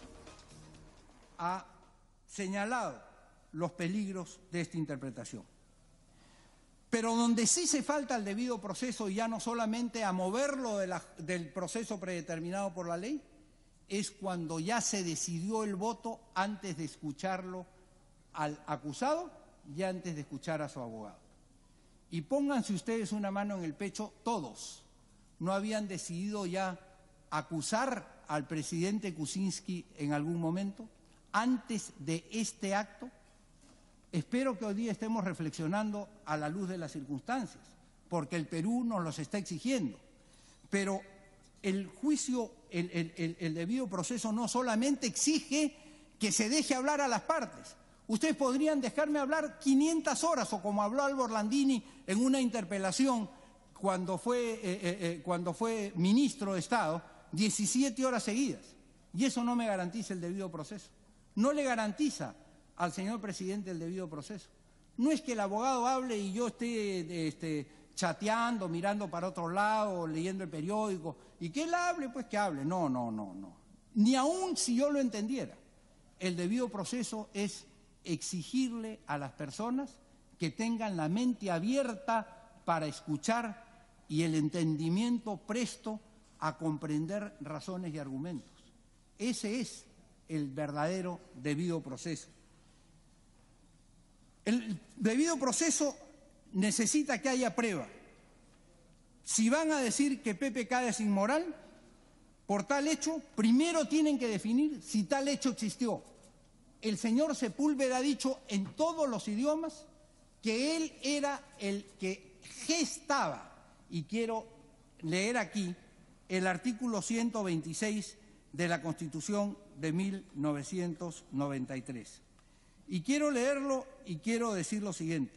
Ha señalado los peligros de esta interpretación. Pero donde sí se falta el debido proceso, y ya no solamente a moverlo de la, del proceso predeterminado por la ley, es cuando ya se decidió el voto antes de escucharlo al acusado y antes de escuchar a su abogado. Y pónganse ustedes una mano en el pecho, todos no habían decidido ya acusar al presidente Kuczynski en algún momento antes de este acto. Espero que hoy día estemos reflexionando a la luz de las circunstancias, porque el Perú nos los está exigiendo. Pero el juicio, el, el, el, el debido proceso no solamente exige que se deje hablar a las partes. Ustedes podrían dejarme hablar quinientas horas, o como habló Albo Orlandini en una interpelación cuando fue, eh, eh, eh, cuando fue ministro de Estado, diecisiete horas seguidas. Y eso no me garantiza el debido proceso. No le garantiza al señor presidente el debido proceso. No es que el abogado hable y yo esté este, chateando, mirando para otro lado, leyendo el periódico, y que él hable, pues que hable. No, no, no, no. Ni aun si yo lo entendiera. El debido proceso es exigirle a las personas que tengan la mente abierta para escuchar y el entendimiento presto a comprender razones y argumentos. Ese es el verdadero debido proceso. El debido proceso necesita que haya prueba. Si van a decir que P P K es inmoral por tal hecho, primero tienen que definir si tal hecho existió. El señor Sepúlveda ha dicho en todos los idiomas que él era el que gestaba, y quiero leer aquí el artículo ciento veintiséis de la Constitución de mil novecientos noventa y tres. Y quiero leerlo y quiero decir lo siguiente.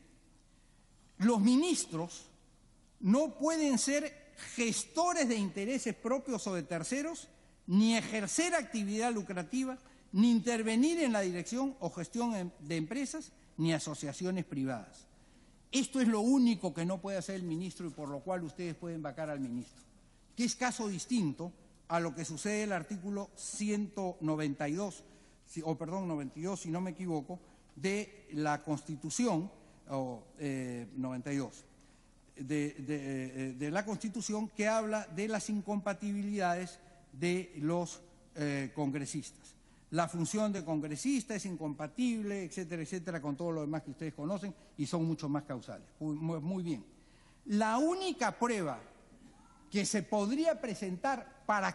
Los ministros no pueden ser gestores de intereses propios o de terceros, ni ejercer actividad lucrativa, ni intervenir en la dirección o gestión de empresas, ni asociaciones privadas. Esto es lo único que no puede hacer el ministro y por lo cual ustedes pueden vacar al ministro, que es caso distinto a lo que sucede en el artículo ciento noventa y dos, o perdón, noventa y dos, si no me equivoco, de la Constitución, o eh, noventa y dos, de, de, de la Constitución, que habla de las incompatibilidades de los eh, congresistas. La función de congresista es incompatible, etcétera, etcétera, con todo lo demás que ustedes conocen, y son mucho más causales. Muy, muy bien. La única prueba que se podría presentar para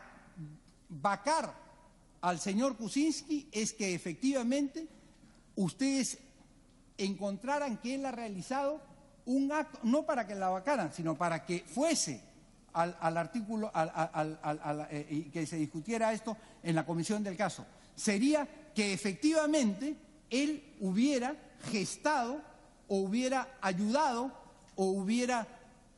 vacar al señor Kuczynski es que efectivamente ustedes encontraran que él ha realizado un acto, no para que la vacaran, sino para que fuese al, al artículo, al, al, al, al, eh, y que se discutiera esto en la comisión del caso. Sería que efectivamente él hubiera gestado o hubiera ayudado o hubiera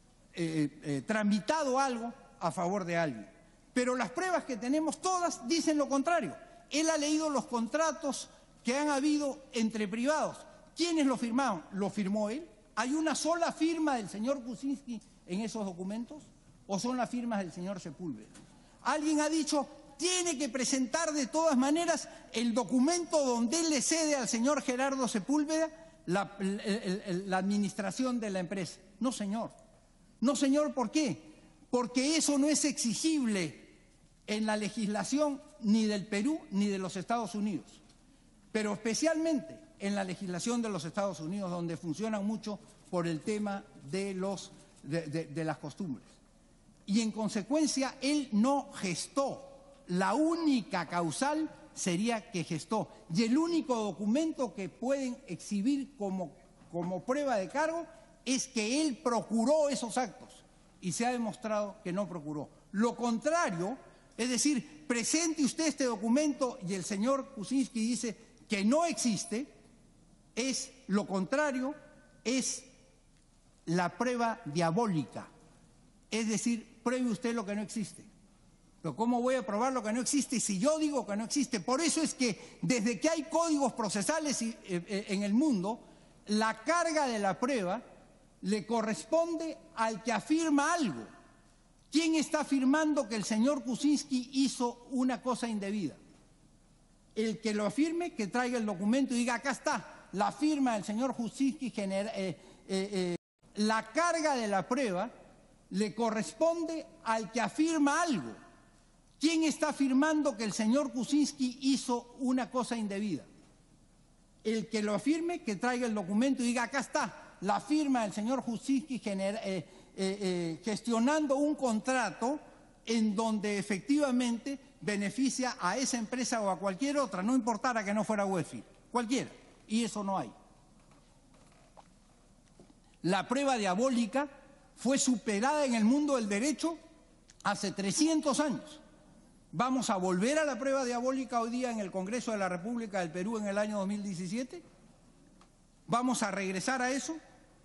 eh, eh, tramitado algo a favor de alguien. Pero las pruebas que tenemos todas dicen lo contrario. Él ha leído los contratos que han habido entre privados. ¿Quiénes lo firmaron? ¿Lo firmó él? ¿Hay una sola firma del señor Kuczynski en esos documentos? ¿O son las firmas del señor Sepúlveda? Alguien ha dicho, tiene que presentar de todas maneras el documento donde él le cede al señor Gerardo Sepúlveda la, la, la, la administración de la empresa. No, señor. No, señor, ¿por qué? Porque eso no es exigible en la legislación ni del Perú ni de los Estados Unidos, pero especialmente en la legislación de los Estados Unidos, donde funcionan mucho por el tema de, los, de, de, de las costumbres. Y en consecuencia, él no gestó. La única causal sería que gestó. Y el único documento que pueden exhibir como, como prueba de cargo es que él procuró esos actos. y se ha demostrado que no procuró. Lo contrario, es decir, presente usted este documento y el señor Kuczynski dice que no existe, es lo contrario, es la prueba diabólica. Es decir, pruebe usted lo que no existe. Pero ¿cómo voy a probar lo que no existe si yo digo que no existe? Por eso es que desde que hay códigos procesales en el mundo, la carga de la prueba le corresponde al que afirma algo. ¿Quién está afirmando que el señor Kuczynski hizo una cosa indebida? El que lo afirme, que traiga el documento y diga, acá está, la firma del señor Kuczynski. Genera, eh, eh, eh, la carga de la prueba le corresponde al que afirma algo. ¿Quién está afirmando que el señor Kuczynski hizo una cosa indebida? El que lo afirme, que traiga el documento y diga, acá está, la firma del señor Kuczynski genera, eh, eh, eh, gestionando un contrato en donde efectivamente beneficia a esa empresa o a cualquier otra, no importara que no fuera Westfield, cualquiera, y eso no hay. La prueba diabólica fue superada en el mundo del derecho hace trescientos años. ¿Vamos a volver a la prueba diabólica hoy día en el Congreso de la República del Perú en el año dos mil diecisiete? ¿Vamos a regresar a eso?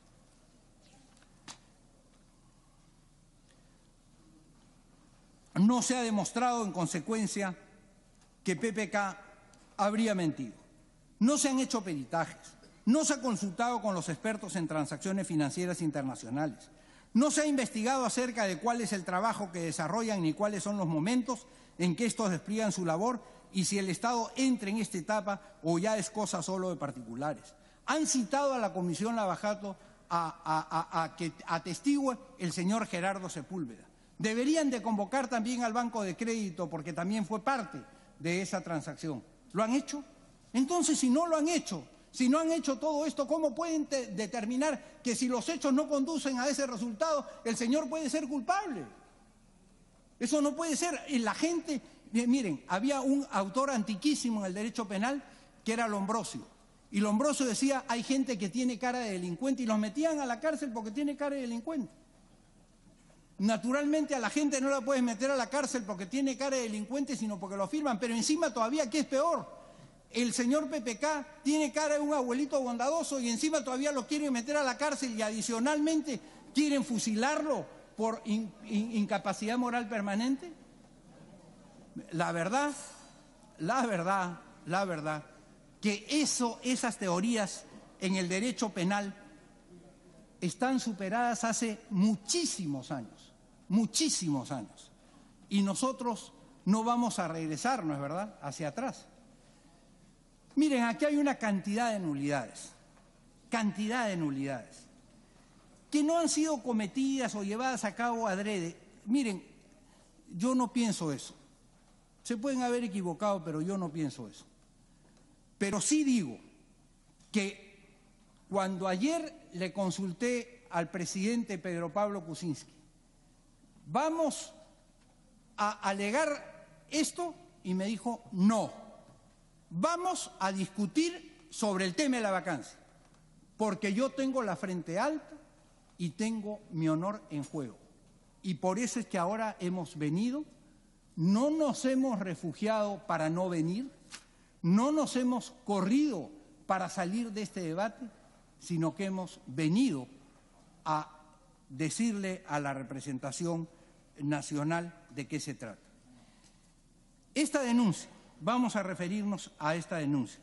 No se ha demostrado en consecuencia que P P K habría mentido. No se han hecho peritajes, no se ha consultado con los expertos en transacciones financieras internacionales, no se ha investigado acerca de cuál es el trabajo que desarrollan ni cuáles son los momentos en que estos despliegan su labor y si el Estado entra en esta etapa o ya es cosa solo de particulares. Han citado a la Comisión Lavajato a, a, a, a que atestigue el señor Gerardo Sepúlveda. Deberían de convocar también al Banco de Crédito porque también fue parte de esa transacción. ¿Lo han hecho? Entonces, si no lo han hecho, si no han hecho todo esto, ¿cómo pueden determinar que si los hechos no conducen a ese resultado, el señor puede ser culpable? Eso no puede ser. La gente, miren, había un autor antiquísimo en el derecho penal que era Lombrosio. Y Lombrosio decía, hay gente que tiene cara de delincuente y los metían a la cárcel porque tiene cara de delincuente. Naturalmente a la gente no la puedes meter a la cárcel porque tiene cara de delincuente, sino porque lo firman. Pero encima todavía, ¿qué es peor? El señor P P K tiene cara de un abuelito bondadoso y encima todavía lo quieren meter a la cárcel y adicionalmente quieren fusilarlo por in, in, incapacidad moral permanente. La verdad, la verdad, la verdad, que eso, esas teorías en el derecho penal están superadas hace muchísimos años, muchísimos años. Y nosotros no vamos a regresar, ¿no es verdad?, hacia atrás. Miren, aquí hay una cantidad de nulidades, cantidad de nulidades, que no han sido cometidas o llevadas a cabo adrede. Miren, yo no pienso eso. Se pueden haber equivocado, pero yo no pienso eso. Pero sí digo que cuando ayer le consulté al presidente Pedro Pablo Kuczynski, ¿vamos a alegar esto? Y me dijo, no. Vamos a discutir sobre el tema de la vacancia, porque yo tengo la frente alta y tengo mi honor en juego. Y por eso es que ahora hemos venido, no nos hemos refugiado para no venir, no nos hemos corrido para salir de este debate, sino que hemos venido a decirle a la representación nacional de qué se trata. Esta denuncia, vamos a referirnos a esta denuncia.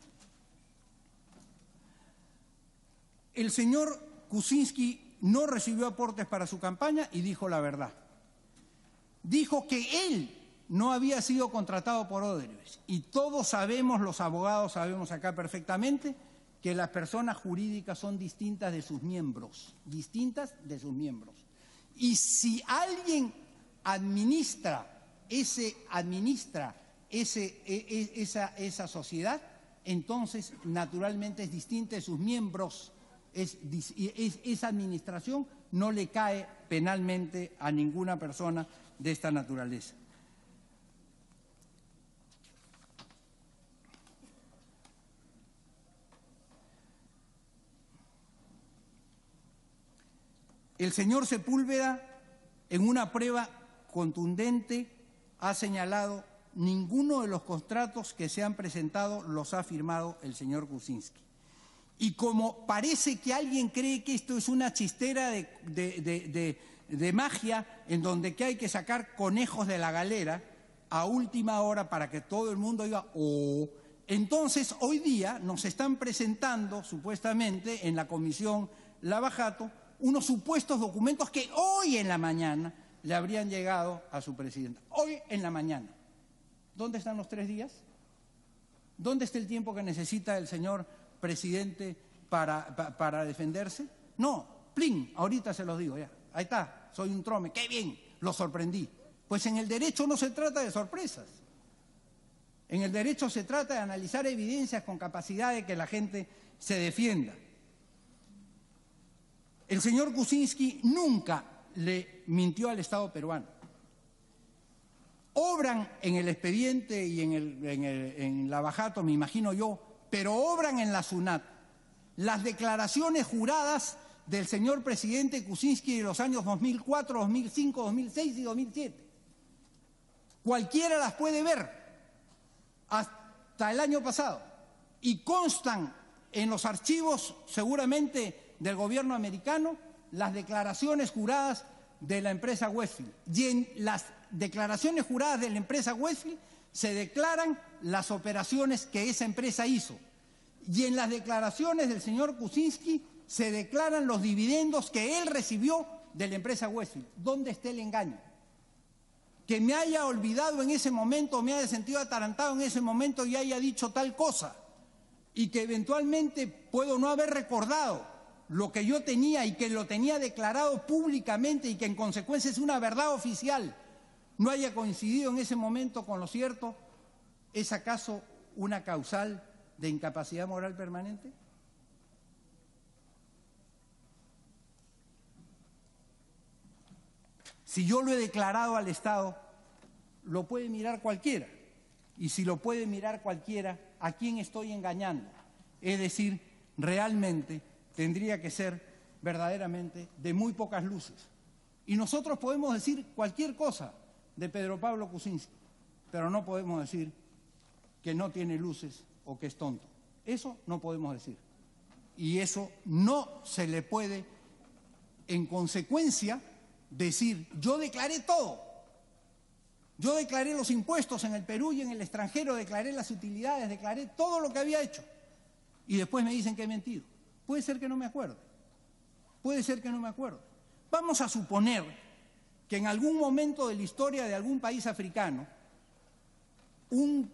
El señor Kuczynski no recibió aportes para su campaña y dijo la verdad. Dijo que él no había sido contratado por Odebrecht. Y todos sabemos, los abogados sabemos acá perfectamente, que las personas jurídicas son distintas de sus miembros, distintas de sus miembros. Y si alguien administra, ese, administra ese, esa, esa sociedad, entonces naturalmente es distinta de sus miembros. Es, es, esa administración no le cae penalmente a ninguna persona de esta naturaleza. El señor Sepúlveda en una prueba contundente, ha señalado ninguno de los contratos que se han presentado los ha firmado el señor Kuczynski. Y como parece que alguien cree que esto es una chistera de, de, de, de, de magia en donde que hay que sacar conejos de la galera a última hora para que todo el mundo diga oh, entonces hoy día nos están presentando supuestamente en la comisión Lavajato unos supuestos documentos que hoy en la mañana le habrían llegado a su presidenta. Hoy en la mañana. ¿Dónde están los tres días? ¿Dónde está el tiempo que necesita el señor presidente para, para, para defenderse? No, plin, ahorita se los digo ya. Ahí está, soy un trome, qué bien, lo sorprendí. Pues en el derecho no se trata de sorpresas. En el derecho se trata de analizar evidencias con capacidad de que la gente se defienda. El señor Kuczynski nunca le mintió al Estado peruano. Obran en el expediente y en, el, en, el, en Lavajato, me imagino yo, pero obran en la SUNAT las declaraciones juradas del señor presidente Kuczynski de los años dos mil cuatro, dos mil cinco, dos mil seis y dos mil siete. Cualquiera las puede ver hasta el año pasado y constan en los archivos seguramente del gobierno americano las declaraciones juradas de la empresa Westfield. Y en las declaraciones juradas de la empresa Westfield se declaran las operaciones que esa empresa hizo. Y en las declaraciones del señor Kuczynski se declaran los dividendos que él recibió de la empresa Westfield. ¿Dónde está el engaño? Que me haya olvidado en ese momento, me haya sentido atarantado en ese momento y haya dicho tal cosa, y que eventualmente puedo no haber recordado lo que yo tenía y que lo tenía declarado públicamente y que en consecuencia es una verdad oficial, no haya coincidido en ese momento con lo cierto, ¿es acaso una causal de incapacidad moral permanente? Si yo lo he declarado al Estado, lo puede mirar cualquiera. Y si lo puede mirar cualquiera, ¿a quién estoy engañando? Es decir, realmente tendría que ser verdaderamente de muy pocas luces. Y nosotros podemos decir cualquier cosa de Pedro Pablo Kuczynski, pero no podemos decir que no tiene luces o que es tonto. Eso no podemos decir. Y eso no se le puede, en consecuencia, decir, yo declaré todo. Yo declaré los impuestos en el Perú y en el extranjero, declaré las utilidades, declaré todo lo que había hecho. Y después me dicen que he mentido. Puede ser que no me acuerde. Puede ser que no me acuerde. Vamos a suponer que en algún momento de la historia de algún país africano, un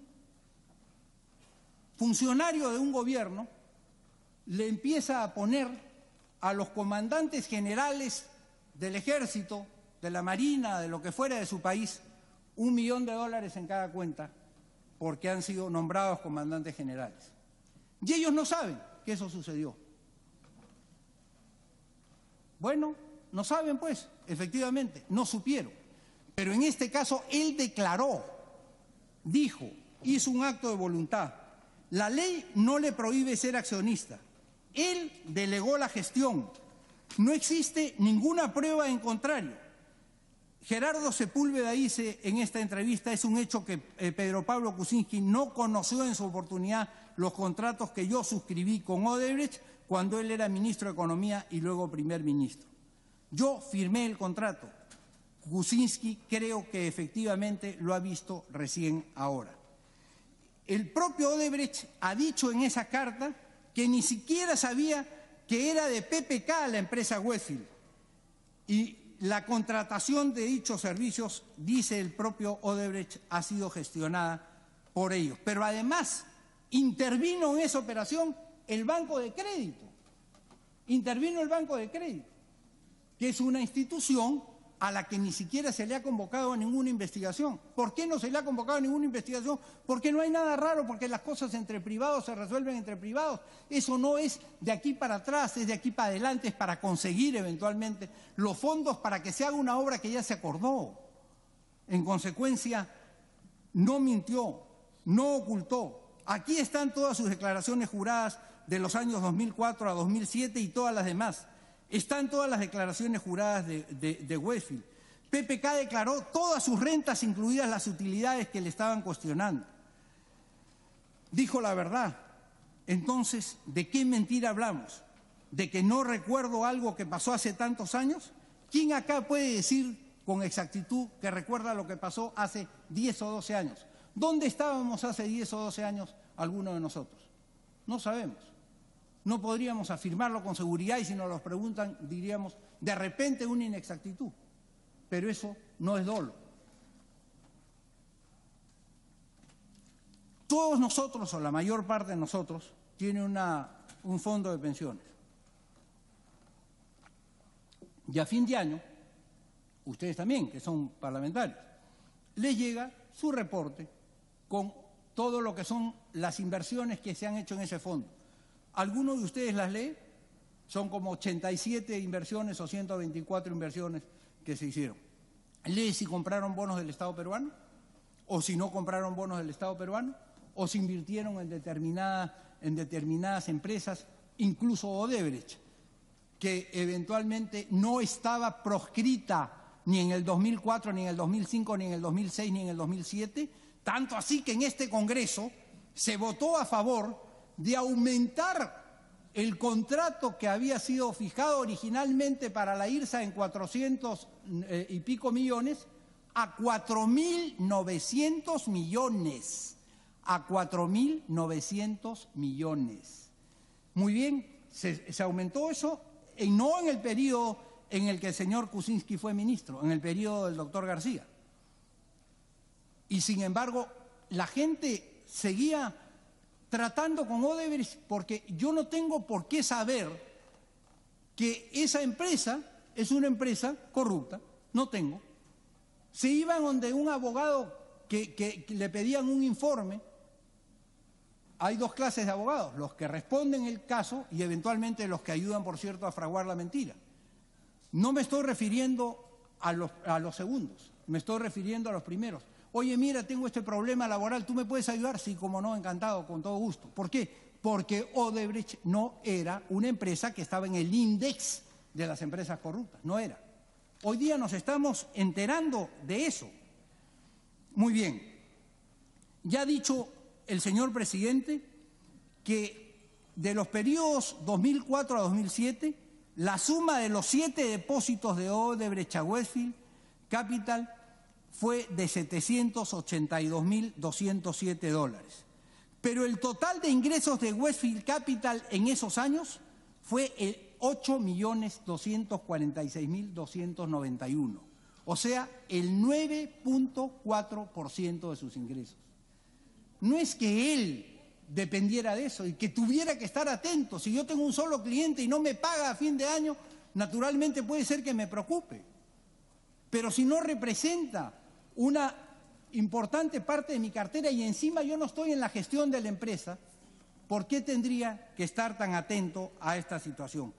funcionario de un gobierno le empieza a poner a los comandantes generales del ejército, de la marina, de lo que fuera de su país, un millón de dólares en cada cuenta porque han sido nombrados comandantes generales. Y ellos no saben que eso sucedió. Bueno, no saben pues, efectivamente, no supieron. Pero en este caso él declaró, dijo, hizo un acto de voluntad. La ley no le prohíbe ser accionista. Él delegó la gestión. No existe ninguna prueba en contrario. Gerardo Sepúlveda dice en esta entrevista, es un hecho que eh, Pedro Pablo Kuczynski no conoció en su oportunidad los contratos que yo suscribí con Odebrecht cuando él era ministro de Economía y luego primer ministro. Yo firmé el contrato. Kuczynski creo que efectivamente lo ha visto recién ahora. El propio Odebrecht ha dicho en esa carta que ni siquiera sabía que era de P P K la empresa Westfield. Y la contratación de dichos servicios, dice el propio Odebrecht, ha sido gestionada por ellos. Pero además intervino en esa operación el Banco de Crédito. Intervino el Banco de Crédito, que es una institución a la que ni siquiera se le ha convocado a ninguna investigación. ¿Por qué no se le ha convocado a ninguna investigación? Porque no hay nada raro, porque las cosas entre privados se resuelven entre privados. Eso no es de aquí para atrás, es de aquí para adelante, es para conseguir eventualmente los fondos para que se haga una obra que ya se acordó. En consecuencia, no mintió, no ocultó. Aquí están todas sus declaraciones juradas de los años dos mil cuatro a dos mil siete y todas las demás. Están todas las declaraciones juradas de, de, de Westfield. P P K declaró todas sus rentas, incluidas las utilidades que le estaban cuestionando. Dijo la verdad. Entonces, ¿de qué mentira hablamos? ¿De que no recuerdo algo que pasó hace tantos años? ¿Quién acá puede decir con exactitud que recuerda lo que pasó hace diez o doce años? ¿Dónde estábamos hace diez o doce años alguno de nosotros? No sabemos. No podríamos afirmarlo con seguridad y si nos lo preguntan diríamos de repente una inexactitud. Pero eso no es dolo. Todos nosotros, o la mayor parte de nosotros, tiene una, un fondo de pensiones. Y a fin de año, ustedes también, que son parlamentarios, les llega su reporte con todo lo que son las inversiones que se han hecho en ese fondo. ¿Alguno de ustedes las lee? Son como ochenta y siete inversiones o ciento veinticuatro inversiones que se hicieron. ¿Lee si compraron bonos del Estado peruano? ¿O si no compraron bonos del Estado peruano? ¿O se invirtieron en determinadas, en determinadas empresas, incluso Odebrecht, que eventualmente no estaba proscrita ni en el dos mil cuatro, ni en el dos mil cinco, ni en el dos mil seis, ni en el dos mil siete, tanto así que en este Congreso se votó a favor de aumentar el contrato que había sido fijado originalmente para la IRSA en cuatrocientos eh, y pico millones a cuatro mil novecientos millones. A cuatro mil novecientos millones. Muy bien, se, se aumentó eso, y no en el periodo en el que el señor Kuczynski fue ministro, en el periodo del doctor García. Y sin embargo, la gente seguía tratando con Odebrecht porque yo no tengo por qué saber que esa empresa es una empresa corrupta, no tengo. Se iban donde un abogado que, que, que le pedían un informe. Hay dos clases de abogados, los que responden el caso y eventualmente los que ayudan, por cierto, a fraguar la mentira. No me estoy refiriendo a los, a los segundos, me estoy refiriendo a los primeros. Oye, mira, tengo este problema laboral, ¿tú me puedes ayudar? Sí, como no, encantado, con todo gusto. ¿Por qué? Porque Odebrecht no era una empresa que estaba en el índice de las empresas corruptas, no era. Hoy día nos estamos enterando de eso. Muy bien, ya ha dicho el señor presidente que de los periodos dos mil cuatro a dos mil siete, la suma de los siete depósitos de Odebrecht a Westfield Capital fue de setecientos ochenta y dos mil doscientos siete dólares. Pero el total de ingresos de Westfield Capital en esos años fue el ocho millones doscientos cuarenta y seis mil doscientos noventa y uno, o sea, el nueve punto cuatro por ciento de sus ingresos. No es que él dependiera de eso y que tuviera que estar atento. Si yo tengo un solo cliente y no me paga a fin de año, naturalmente puede ser que me preocupe. Pero si no representa una importante parte de mi cartera y encima yo no estoy en la gestión de la empresa, ¿por qué tendría que estar tan atento a esta situación?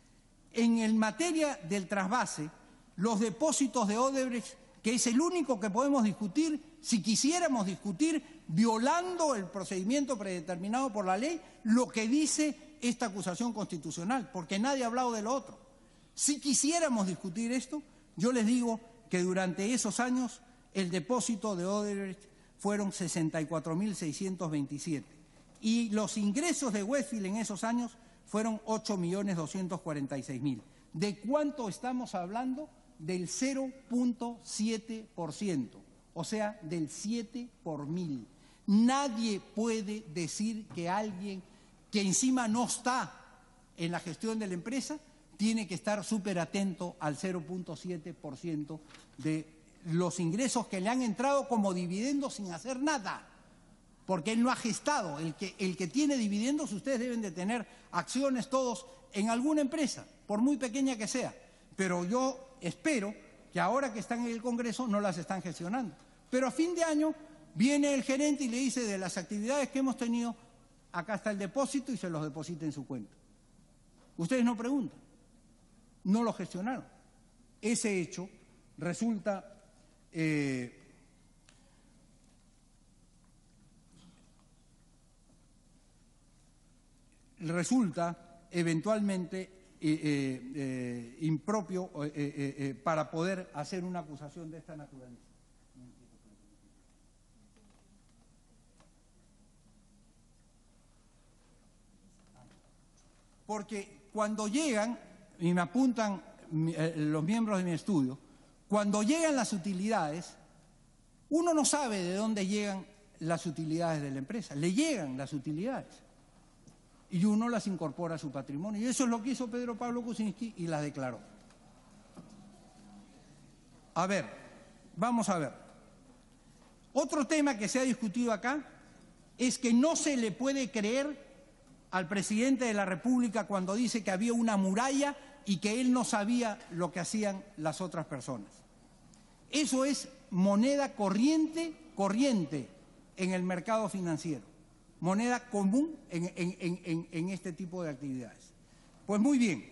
En el materia del trasvase, los depósitos de Odebrecht, que es el único que podemos discutir, si quisiéramos discutir, violando el procedimiento predeterminado por la ley, lo que dice esta acusación constitucional, porque nadie ha hablado de lo otro. Si quisiéramos discutir esto, yo les digo que durante esos años el depósito de Odebrecht fueron sesenta y cuatro mil seiscientos veintisiete y los ingresos de Westfield en esos años fueron ocho millones doscientos cuarenta y seis mil. ¿De cuánto estamos hablando? Del cero punto siete por ciento, o sea, del siete por mil. Nadie puede decir que alguien que encima no está en la gestión de la empresa tiene que estar súper atento al cero punto siete por ciento de los ingresos que le han entrado como dividendos sin hacer nada, porque él no ha gestado. El que, el que tiene dividendos, ustedes deben de tener acciones todos en alguna empresa, por muy pequeña que sea, pero yo espero que ahora que están en el Congreso no las están gestionando. Pero a fin de año viene el gerente y le dice: de las actividades que hemos tenido, acá está el depósito, y se los deposita en su cuenta. Ustedes no preguntan, no lo gestionaron. Ese hecho resulta eh, resulta eventualmente eh, eh, impropio eh, eh, eh, para poder hacer una acusación de esta naturaleza. Porque cuando llegan, y me apuntan eh, los miembros de mi estudio, cuando llegan las utilidades, uno no sabe de dónde llegan las utilidades de la empresa, le llegan las utilidades y uno las incorpora a su patrimonio. Y eso es lo que hizo Pedro Pablo Kuczynski y las declaró. A ver, vamos a ver. Otro tema que se ha discutido acá es que no se le puede creer al presidente de la República cuando dice que había una muralla y que él no sabía lo que hacían las otras personas. Eso es moneda corriente, corriente en el mercado financiero, moneda común en, en, en, en este tipo de actividades. Pues muy bien,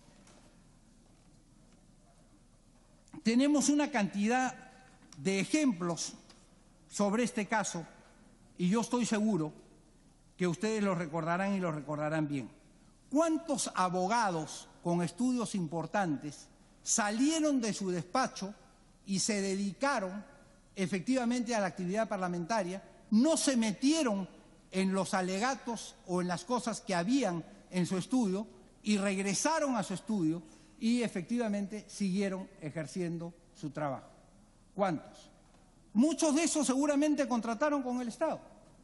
tenemos una cantidad de ejemplos sobre este caso y yo estoy seguro que ustedes lo recordarán y lo recordarán bien. ¿Cuántos abogados con estudios importantes salieron de su despacho y se dedicaron efectivamente a la actividad parlamentaria, no se metieron en los alegatos o en las cosas que habían en su estudio y regresaron a su estudio y efectivamente siguieron ejerciendo su trabajo? ¿Cuántos? Muchos de esos seguramente contrataron con el Estado.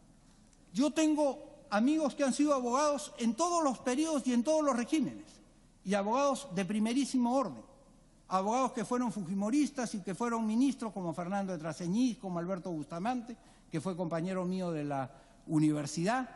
Yo tengo amigos que han sido abogados en todos los periodos y en todos los regímenes, y abogados de primerísimo orden, abogados que fueron fujimoristas y que fueron ministros como Fernando de Traseñís, como Alberto Bustamante, que fue compañero mío de la universidad.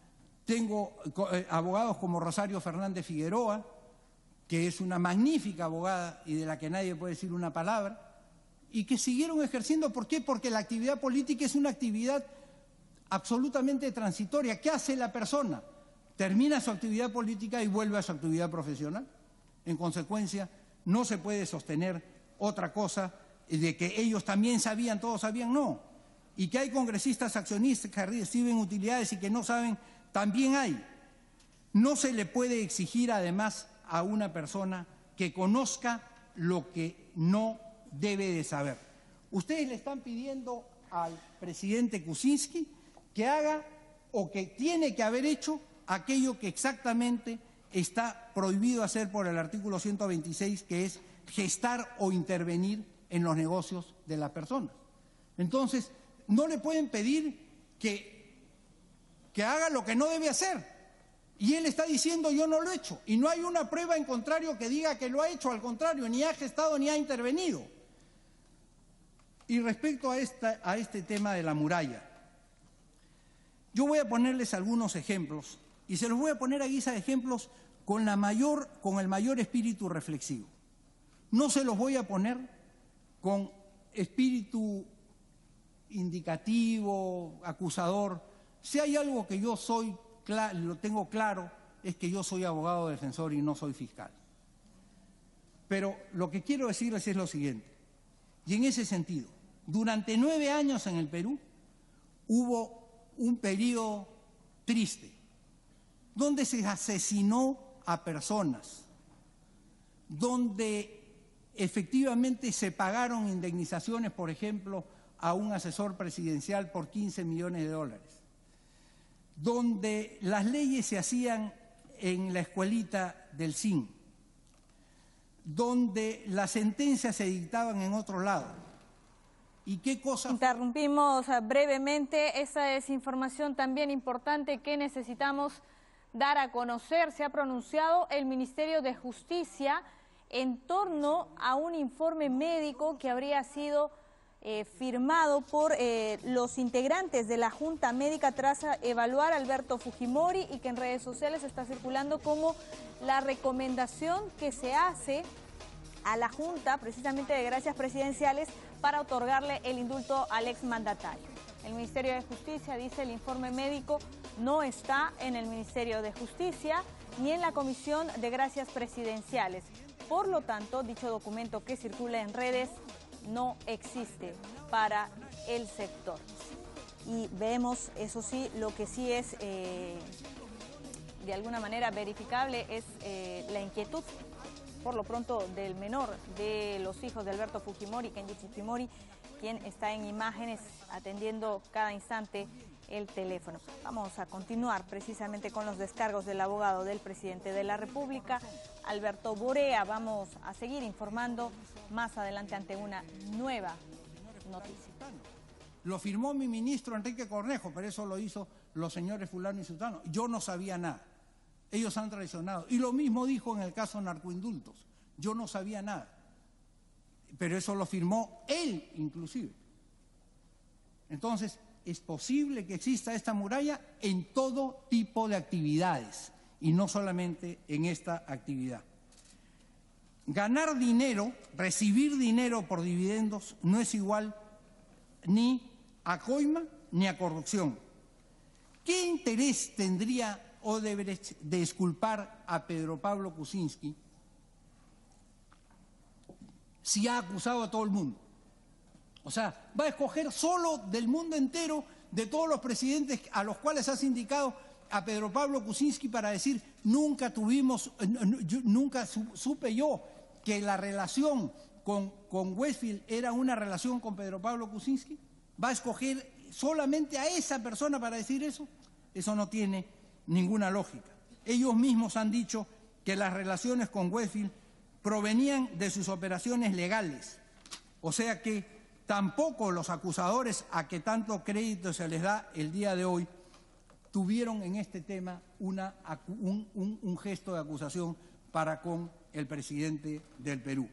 Tengo eh, abogados como Rosario Fernández Figueroa, que es una magnífica abogada y de la que nadie puede decir una palabra, y que siguieron ejerciendo. ¿Por qué? Porque la actividad política es una actividad absolutamente transitoria. ¿Qué hace la persona? Termina su actividad política y vuelve a su actividad profesional. En consecuencia, no se puede sostener otra cosa de que ellos también sabían, todos sabían, no. Y que hay congresistas accionistas que reciben utilidades y que no saben, también hay. No se le puede exigir además a una persona que conozca lo que no debe de saber. Ustedes le están pidiendo al presidente Kuczynski que haga o que tiene que haber hecho aquello que exactamente está prohibido hacer por el artículo ciento veintiséis, que es gestar o intervenir en los negocios de las personas. Entonces, no le pueden pedir que, que haga lo que no debe hacer. Y él está diciendo, yo no lo he hecho. Y no hay una prueba en contrario que diga que lo ha hecho, al contrario, ni ha gestado ni ha intervenido. Y respecto a, esta, a este tema de la muralla, yo voy a ponerles algunos ejemplos, y se los voy a poner a guisa de ejemplos con, la mayor, con el mayor espíritu reflexivo. No se los voy a poner con espíritu indicativo, acusador. Si hay algo que yo soy, lo tengo claro, es que yo soy abogado defensor y no soy fiscal. Pero lo que quiero decirles es lo siguiente, y en ese sentido, durante nueve años en el Perú hubo un periodo triste, donde se asesinó a personas, donde efectivamente se pagaron indemnizaciones, por ejemplo, a un asesor presidencial por quince millones de dólares, donde las leyes se hacían en la escuelita del S I N, donde las sentencias se dictaban en otro lado. ¿Y qué cosa? Interrumpimos brevemente, esa es información también importante que necesitamos dar a conocer. Se ha pronunciado el Ministerio de Justicia en torno a un informe médico que habría sido eh, firmado por eh, los integrantes de la Junta Médica tras evaluar a Alberto Fujimori, y que en redes sociales está circulando como la recomendación que se hace a la Junta, precisamente de Gracias Presidenciales, para otorgarle el indulto al exmandatario. El Ministerio de Justicia dice: el informe médico no está en el Ministerio de Justicia ni en la Comisión de Gracias Presidenciales. Por lo tanto, dicho documento que circula en redes no existe para el sector. Y vemos, eso sí, lo que sí es eh, de alguna manera verificable es eh, la inquietud, por lo pronto, del menor de los hijos de Alberto Fujimori, Kenji Fujimori, quien está en imágenes atendiendo cada instante el teléfono. Vamos a continuar precisamente con los descargos del abogado del presidente de la República, Alberto Borea. Vamos a seguir informando más adelante ante una nueva noticia. Lo firmó mi ministro Enrique Cornejo, pero eso lo hizo los señores fulano y sutano. Yo no sabía nada. Ellos han traicionado. Y lo mismo dijo en el caso narcoindultos. Yo no sabía nada. Pero eso lo firmó él inclusive. Entonces, es posible que exista esta muralla en todo tipo de actividades y no solamente en esta actividad. Ganar dinero, recibir dinero por dividendos no es igual ni a coima ni a corrupción. ¿Qué interés tendría Odebrecht de exculpar a Pedro Pablo Kuczynski si ha acusado a todo el mundo? O sea, va a escoger solo del mundo entero, de todos los presidentes a los cuales has indicado a Pedro Pablo Kuczynski para decir nunca tuvimos, nunca supe yo que la relación con, con Westfield era una relación con Pedro Pablo Kuczynski. ¿Va a escoger solamente a esa persona para decir eso? Eso no tiene ninguna lógica. Ellos mismos han dicho que las relaciones con Westfield provenían de sus operaciones legales. O sea que tampoco los acusadores a que tanto crédito se les da el día de hoy tuvieron en este tema una, un, un, un gesto de acusación para con el presidente del Perú.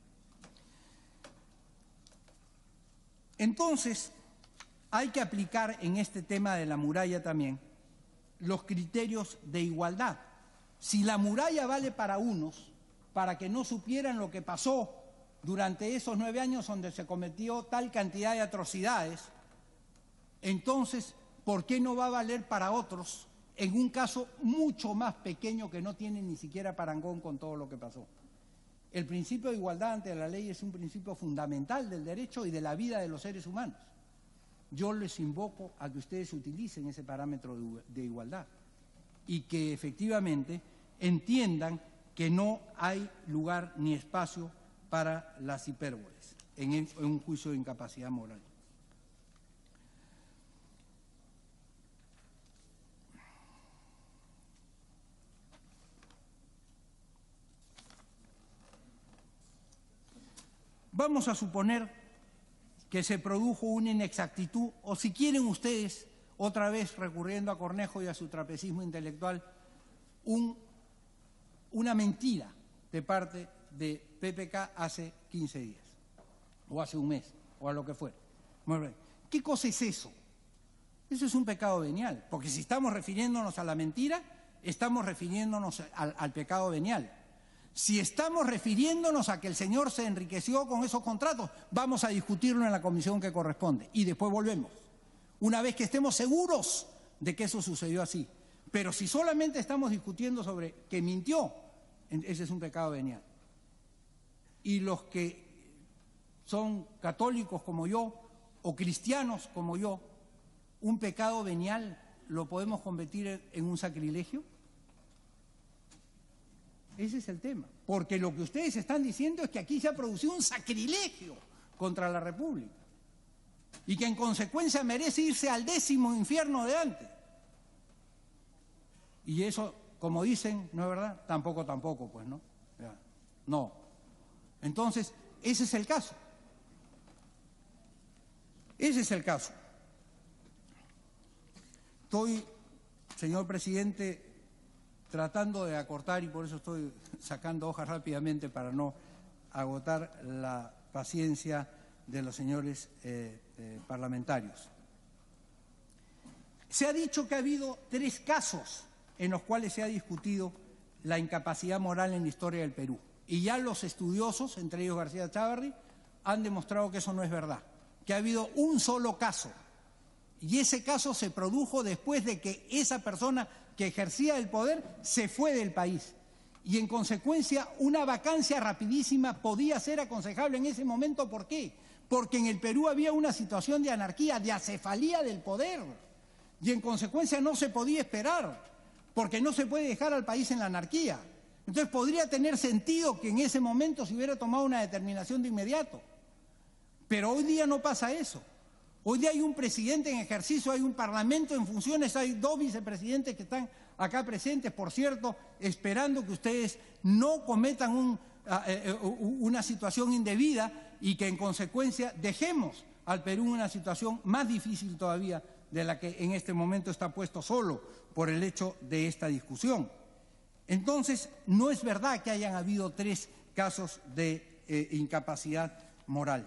Entonces, hay que aplicar en este tema de la muralla también los criterios de igualdad. Si la muralla vale para unos, para que no supieran lo que pasó durante esos nueve años donde se cometió tal cantidad de atrocidades, entonces, ¿por qué no va a valer para otros en un caso mucho más pequeño que no tiene ni siquiera parangón con todo lo que pasó? El principio de igualdad ante la ley es un principio fundamental del derecho y de la vida de los seres humanos. Yo les invoco a que ustedes utilicen ese parámetro de igualdad y que efectivamente entiendan que no hay lugar ni espacio para las hipérboles en, el, en un juicio de incapacidad moral. Vamos a suponer que se produjo una inexactitud, o si quieren ustedes, otra vez recurriendo a Cornejo y a su trapecismo intelectual, un, una mentira de parte de P P K hace quince días, o hace un mes, o a lo que fuera. ¿Qué cosa es eso? Eso es un pecado venial, porque si estamos refiriéndonos a la mentira, estamos refiriéndonos al, al pecado venial. Si estamos refiriéndonos a que el señor se enriqueció con esos contratos, vamos a discutirlo en la comisión que corresponde y después volvemos, una vez que estemos seguros de que eso sucedió así. Pero si solamente estamos discutiendo sobre que mintió, ese es un pecado venial. Y los que son católicos como yo o cristianos como yo, ¿un pecado venial lo podemos convertir en un sacrilegio? Ese es el tema, porque lo que ustedes están diciendo es que aquí se ha producido un sacrilegio contra la República y que en consecuencia merece irse al décimo infierno de antes. Y eso, como dicen, ¿no es verdad? Tampoco, tampoco, pues, ¿no? No. Entonces, ese es el caso. Ese es el caso. Estoy, señor presidente, tratando de acortar y por eso estoy sacando hojas rápidamente para no agotar la paciencia de los señores eh, eh, parlamentarios. Se ha dicho que ha habido tres casos en los cuales se ha discutido la incapacidad moral en la historia del Perú. Y ya los estudiosos, entre ellos García Chávarri, han demostrado que eso no es verdad, que ha habido un solo caso. Y ese caso se produjo después de que esa persona que ejercía el poder se fue del país. Y en consecuencia una vacancia rapidísima podía ser aconsejable en ese momento. ¿Por qué? Porque en el Perú había una situación de anarquía, de acefalía del poder. Y en consecuencia no se podía esperar. porque no se puede dejar al país en la anarquía. Entonces podría tener sentido que en ese momento se hubiera tomado una determinación de inmediato. Pero hoy día no pasa eso. Hoy día hay un presidente en ejercicio, hay un parlamento en funciones, hay dos vicepresidentes que están acá presentes, por cierto, esperando que ustedes no cometan un, uh, una situación indebida y que en consecuencia dejemos al Perú en una situación más difícil todavía de la que en este momento está puesto solo por el hecho de esta discusión. Entonces, no es verdad que hayan habido tres casos de eh, incapacidad moral.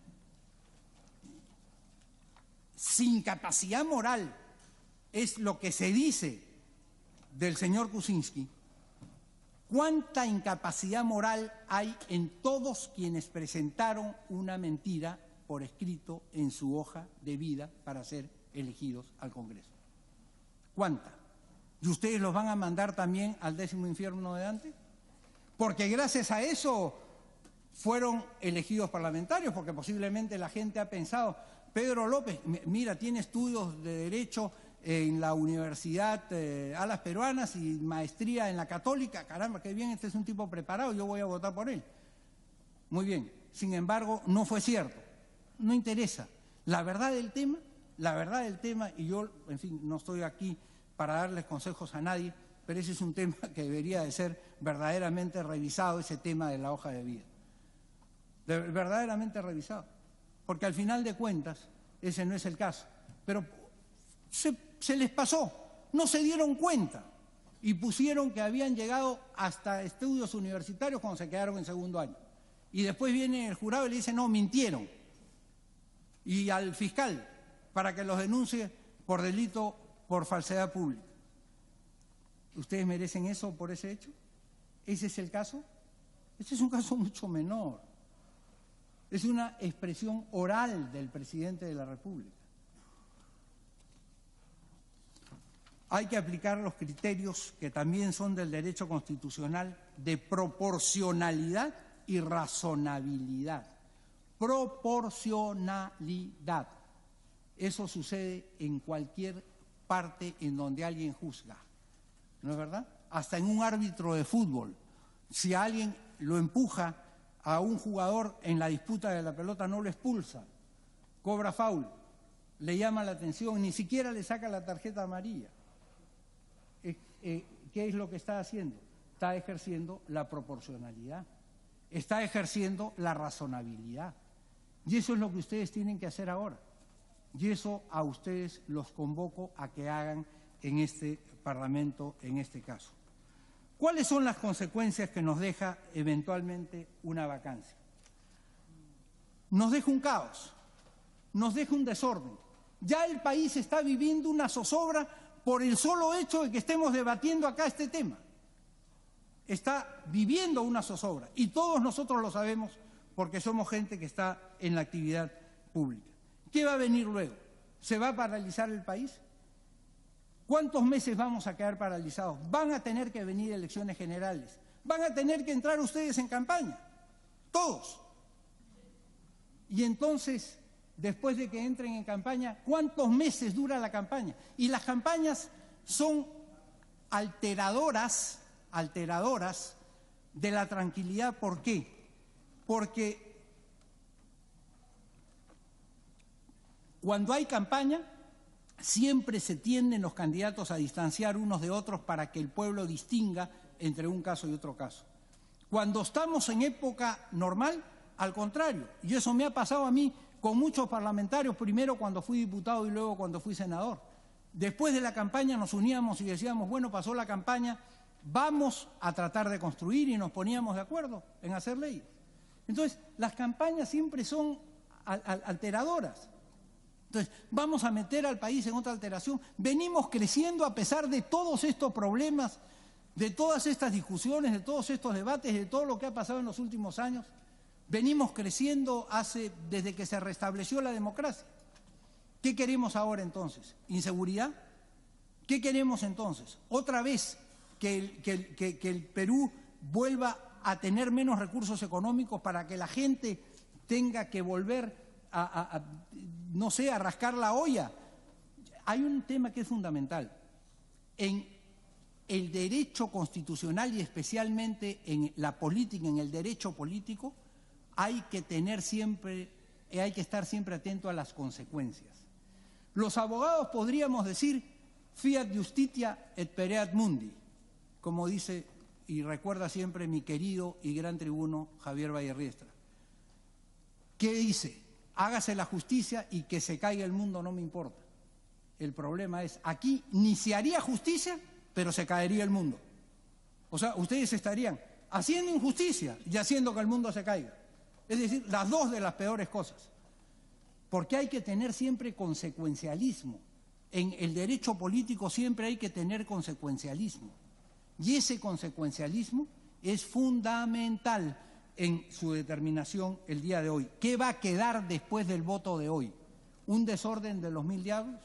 Si incapacidad moral es lo que se dice del señor Kuczynski, ¿cuánta incapacidad moral hay en todos quienes presentaron una mentira por escrito en su hoja de vida para ser elegidos al Congreso? ¿Cuánta? ¿Y ustedes los van a mandar también al décimo infierno de Dante? Porque gracias a eso fueron elegidos parlamentarios, porque posiblemente la gente ha pensado, Pedro López, mira, tiene estudios de Derecho en la Universidad eh, Alas Peruanas y maestría en la Católica, caramba, qué bien, este es un tipo preparado, yo voy a votar por él. Muy bien, sin embargo, no fue cierto, no interesa. La verdad del tema, la verdad del tema, y yo, en fin, no estoy aquí para darles consejos a nadie, pero ese es un tema que debería de ser verdaderamente revisado, ese tema de la hoja de vida. De, verdaderamente revisado. Porque al final de cuentas, ese no es el caso. Pero se, se les pasó, no se dieron cuenta y pusieron que habían llegado hasta estudios universitarios cuando se quedaron en segundo año. Y después viene el jurado y le dice, no, mintieron. Y al fiscal, para que los denuncie por delito por falsedad pública. ¿Ustedes merecen eso por ese hecho? ¿Ese es el caso? Este es un caso mucho menor. Es una expresión oral del presidente de la República. Hay que aplicar los criterios que también son del derecho constitucional de proporcionalidad y razonabilidad. Proporcionalidad. Eso sucede en cualquier parte en donde alguien juzga. ¿No es verdad? Hasta en un árbitro de fútbol. Si a alguien lo empuja a un jugador en la disputa de la pelota, no lo expulsa, cobra foul, le llama la atención, ni siquiera le saca la tarjeta amarilla. Eh, eh, ¿Qué es lo que está haciendo? Está ejerciendo la proporcionalidad, está ejerciendo la razonabilidad. Y eso es lo que ustedes tienen que hacer ahora. Y eso a ustedes los convoco a que hagan en este Parlamento, en este caso. ¿Cuáles son las consecuencias que nos deja eventualmente una vacancia? Nos deja un caos, nos deja un desorden. Ya el país está viviendo una zozobra por el solo hecho de que estemos debatiendo acá este tema. Está viviendo una zozobra y todos nosotros lo sabemos porque somos gente que está en la actividad pública. ¿Qué va a venir luego? ¿Se va a paralizar el país? ¿Cuántos meses vamos a quedar paralizados? Van a tener que venir elecciones generales. Van a tener que entrar ustedes en campaña. Todos. Y entonces, después de que entren en campaña, ¿cuántos meses dura la campaña? Y las campañas son alteradoras, alteradoras de la tranquilidad. ¿Por qué? Porque cuando hay campaña, siempre se tienden los candidatos a distanciar unos de otros para que el pueblo distinga entre un caso y otro caso. Cuando estamos en época normal, al contrario, y eso me ha pasado a mí con muchos parlamentarios, primero cuando fui diputado y luego cuando fui senador. Después de la campaña nos uníamos y decíamos, bueno, pasó la campaña, vamos a tratar de construir, y nos poníamos de acuerdo en hacer leyes. Entonces, las campañas siempre son alteradoras. Entonces, vamos a meter al país en otra alteración. Venimos creciendo a pesar de todos estos problemas, de todas estas discusiones, de todos estos debates, de todo lo que ha pasado en los últimos años. Venimos creciendo hace, desde que se restableció la democracia. ¿Qué queremos ahora entonces? ¿Inseguridad? ¿Qué queremos entonces? ¿Otra vez que el, que el, que, que el Perú vuelva a tener menos recursos económicos para que la gente tenga que volver A, a, a, no sé, a rascar la olla? Hay un tema que es fundamental. En el derecho constitucional y especialmente en la política, en el derecho político, hay que tener siempre, hay que estar siempre atento a las consecuencias. Los abogados podríamos decir fiat justitia et pereat mundi, como dice y recuerda siempre mi querido y gran tribuno Javier Vallerriestra. ¿Qué dice? Hágase la justicia y que se caiga el mundo no me importa. El problema es, aquí ni se haría justicia, pero se caería el mundo. O sea, ustedes estarían haciendo injusticia y haciendo que el mundo se caiga. Es decir, las dos de las peores cosas. Porque hay que tener siempre consecuencialismo. En el derecho político siempre hay que tener consecuencialismo. Y ese consecuencialismo es fundamental en su determinación el día de hoy. ¿Qué va a quedar después del voto de hoy? ¿Un desorden de los mil diablos?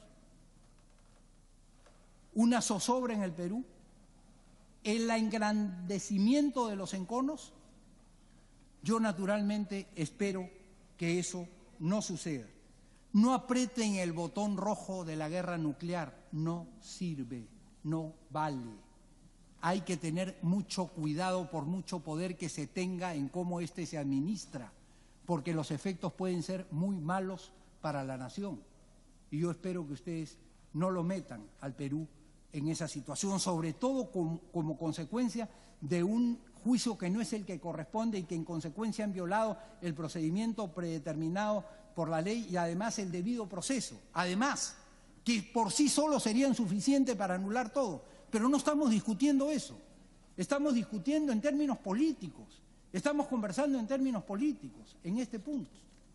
¿Una zozobra en el Perú? ¿El engrandecimiento de los enconos? Yo naturalmente espero que eso no suceda. No aprieten el botón rojo de la guerra nuclear, no sirve, no vale. Hay que tener mucho cuidado por mucho poder que se tenga en cómo éste se administra, porque los efectos pueden ser muy malos para la nación. Y yo espero que ustedes no lo metan al Perú en esa situación, sobre todo como, como consecuencia de un juicio que no es el que corresponde y que en consecuencia han violado el procedimiento predeterminado por la ley y además el debido proceso. Además, que por sí solo serían suficientes para anular todo. Pero no estamos discutiendo eso. Estamos discutiendo en términos políticos. Estamos conversando en términos políticos en este punto.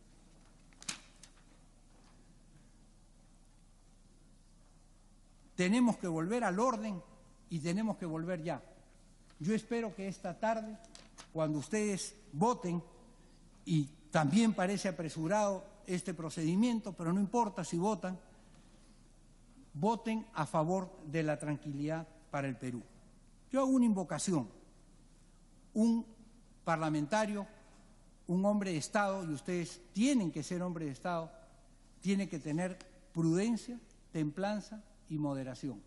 Tenemos que volver al orden y tenemos que volver ya. Yo espero que esta tarde, cuando ustedes voten, y también parece apresurado este procedimiento, pero no importa si votan, voten a favor de la tranquilidad para el Perú. Yo hago una invocación. Un parlamentario, un hombre de Estado, y ustedes tienen que ser hombres de Estado, tiene que tener prudencia, templanza y moderación.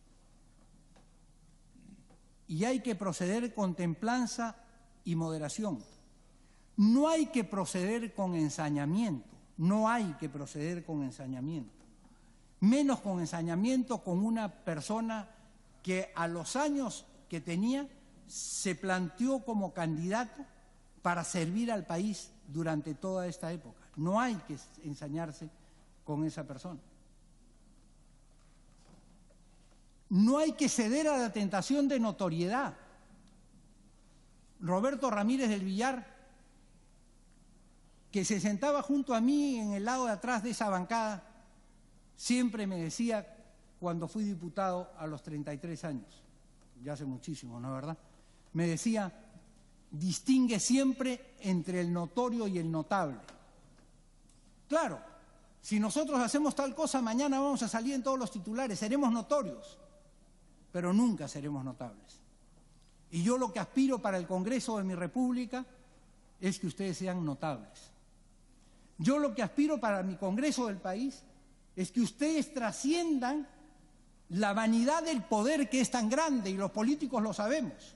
Y hay que proceder con templanza y moderación. No hay que proceder con ensañamiento, no hay que proceder con ensañamiento. Menos con ensañamiento con una persona que a los años que tenía se planteó como candidato para servir al país durante toda esta época. No hay que ensañarse con esa persona. No hay que ceder a la tentación de notoriedad. Roberto Ramírez del Villar, que se sentaba junto a mí en el lado de atrás de esa bancada, siempre me decía, cuando fui diputado a los treinta y tres años, ya hace muchísimo, ¿no es verdad? Me decía, distingue siempre entre el notorio y el notable. Claro, si nosotros hacemos tal cosa, mañana vamos a salir en todos los titulares, seremos notorios, pero nunca seremos notables. Y yo lo que aspiro para el Congreso de mi República es que ustedes sean notables. Yo lo que aspiro para mi Congreso del país es que ustedes trasciendan la vanidad del poder que es tan grande, y los políticos lo sabemos,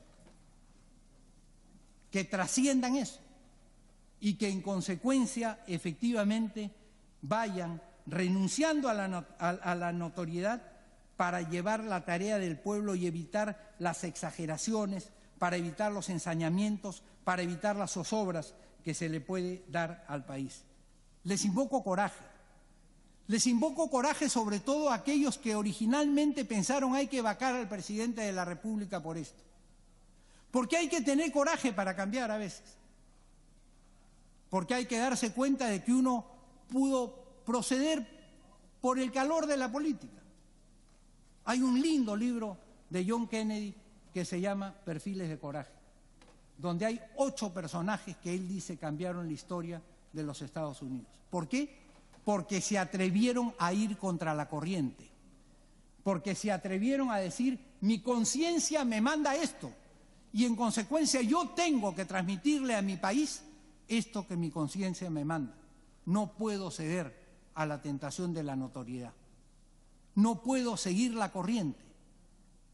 que trasciendan eso y que en consecuencia efectivamente vayan renunciando a la, a, a la notoriedad para llevar la tarea del pueblo y evitar las exageraciones, para evitar los ensañamientos, para evitar las zozobras que se le puede dar al país. Les invoco coraje. Les invoco coraje sobre todo a aquellos que originalmente pensaron hay que vacar al presidente de la República por esto. Porque hay que tener coraje para cambiar a veces. Porque hay que darse cuenta de que uno pudo proceder por el calor de la política. Hay un lindo libro de John Kennedy que se llama Perfiles de Coraje, donde hay ocho personajes que él dice cambiaron la historia de los Estados Unidos. ¿Por qué? Porque se atrevieron a ir contra la corriente, porque se atrevieron a decir, mi conciencia me manda esto, y en consecuencia yo tengo que transmitirle a mi país esto que mi conciencia me manda. No puedo ceder a la tentación de la notoriedad. No puedo seguir la corriente.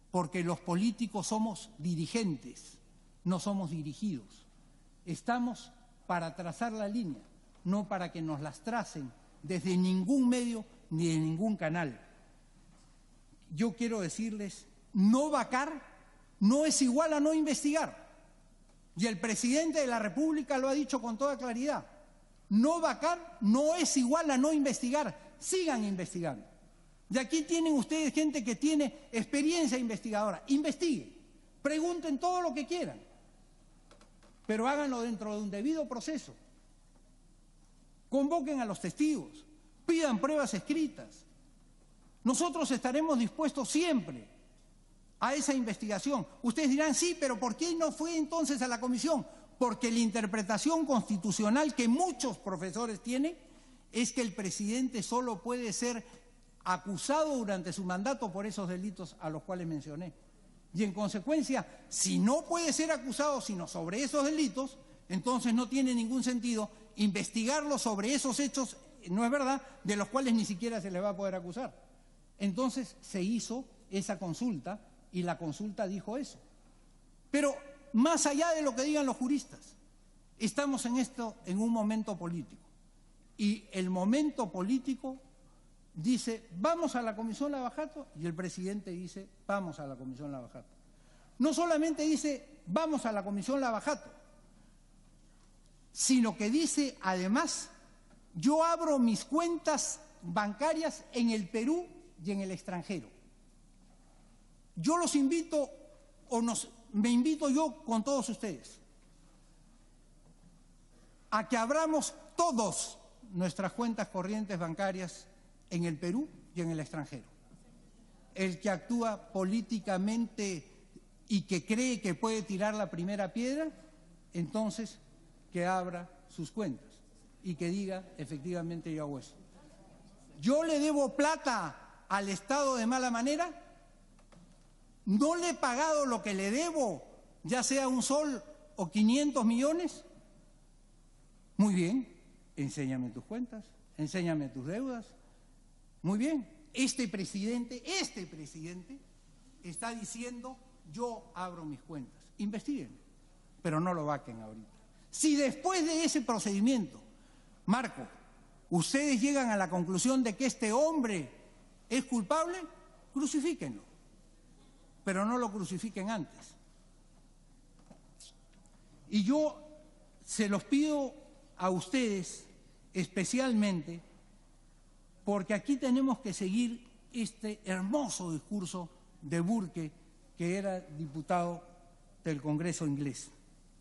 porque los políticos somos dirigentes, no somos dirigidos. Estamos para trazar la línea, no para que nos las tracen desde ningún medio ni de ningún canal. Yo quiero decirles, no vacar no es igual a no investigar. Y el presidente de la República lo ha dicho con toda claridad. No vacar no es igual a no investigar. Sigan investigando. Y aquí tienen ustedes gente que tiene experiencia investigadora. Investiguen, pregunten todo lo que quieran, pero háganlo dentro de un debido proceso. Convoquen a los testigos, pidan pruebas escritas. Nosotros estaremos dispuestos siempre a esa investigación. Ustedes dirán, sí, pero ¿por qué no fue entonces a la comisión? Porque la interpretación constitucional que muchos profesores tienen es que el presidente solo puede ser acusado durante su mandato por esos delitos a los cuales mencioné. Y en consecuencia, si no puede ser acusado sino sobre esos delitos, entonces no tiene ningún sentido investigarlo sobre esos hechos, no es verdad, de los cuales ni siquiera se le va a poder acusar. Entonces se hizo esa consulta y la consulta dijo eso. Pero más allá de lo que digan los juristas, estamos en esto en un momento político. Y el momento político dice, vamos a la Comisión Lavajato, y el presidente dice, vamos a la Comisión Lavajato. No solamente dice, vamos a la Comisión Lavajato, sino que dice, además, yo abro mis cuentas bancarias en el Perú y en el extranjero. Yo los invito, o nos, me invito yo con todos ustedes, a que abramos todos nuestras cuentas corrientes bancarias en el Perú y en el extranjero. El que actúa políticamente y que cree que puede tirar la primera piedra, entonces que abra sus cuentas y que diga, efectivamente yo hago eso. ¿Yo le debo plata al Estado de mala manera? ¿No le he pagado lo que le debo, ya sea un sol o quinientos millones? Muy bien, enséñame tus cuentas, enséñame tus deudas. Muy bien, este presidente, este presidente está diciendo, yo abro mis cuentas. Investiguen, pero no lo vaquen ahorita. Si después de ese procedimiento, Marco, ustedes llegan a la conclusión de que este hombre es culpable, crucifíquenlo, pero no lo crucifiquen antes. Y yo se los pido a ustedes especialmente porque aquí tenemos que seguir este hermoso discurso de Burke, que era diputado del Congreso inglés.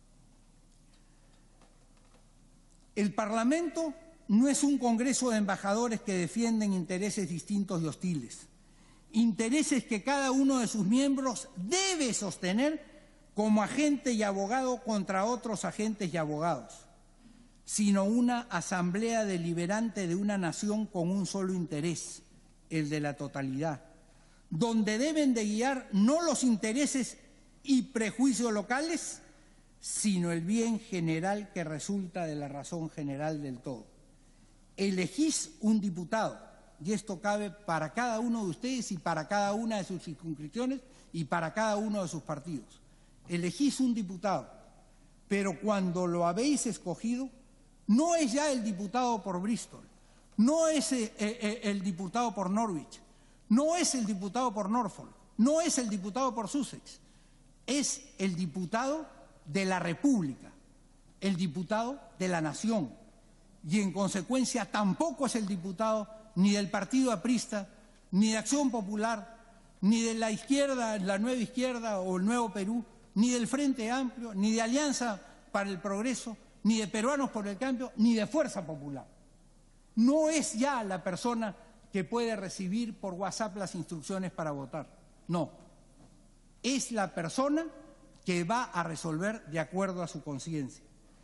El Parlamento no es un congreso de embajadores que defienden intereses distintos y hostiles, intereses que cada uno de sus miembros debe sostener como agente y abogado contra otros agentes y abogados, sino una asamblea deliberante de una nación con un solo interés, el de la totalidad, donde deben de guiar no los intereses y prejuicios locales, sino el bien general que resulta de la razón general del todo. Elegís un diputado, y esto cabe para cada uno de ustedes y para cada una de sus circunscripciones y para cada uno de sus partidos. Elegís un diputado, pero cuando lo habéis escogido, no es ya el diputado por Bristol, no es el, el, el diputado por Norwich, no es el diputado por Norfolk, no es el diputado por Sussex, es el diputado de la República, el diputado de la Nación, y en consecuencia tampoco es el diputado ni del Partido Aprista, ni de Acción Popular, ni de la izquierda, la Nueva Izquierda o el Nuevo Perú, ni del Frente Amplio, ni de Alianza para el Progreso, ni de Peruanos por el Cambio, ni de Fuerza Popular. No es ya la persona que puede recibir por WhatsApp las instrucciones para votar. No. Es la persona que va a resolver de acuerdo a su conciencia,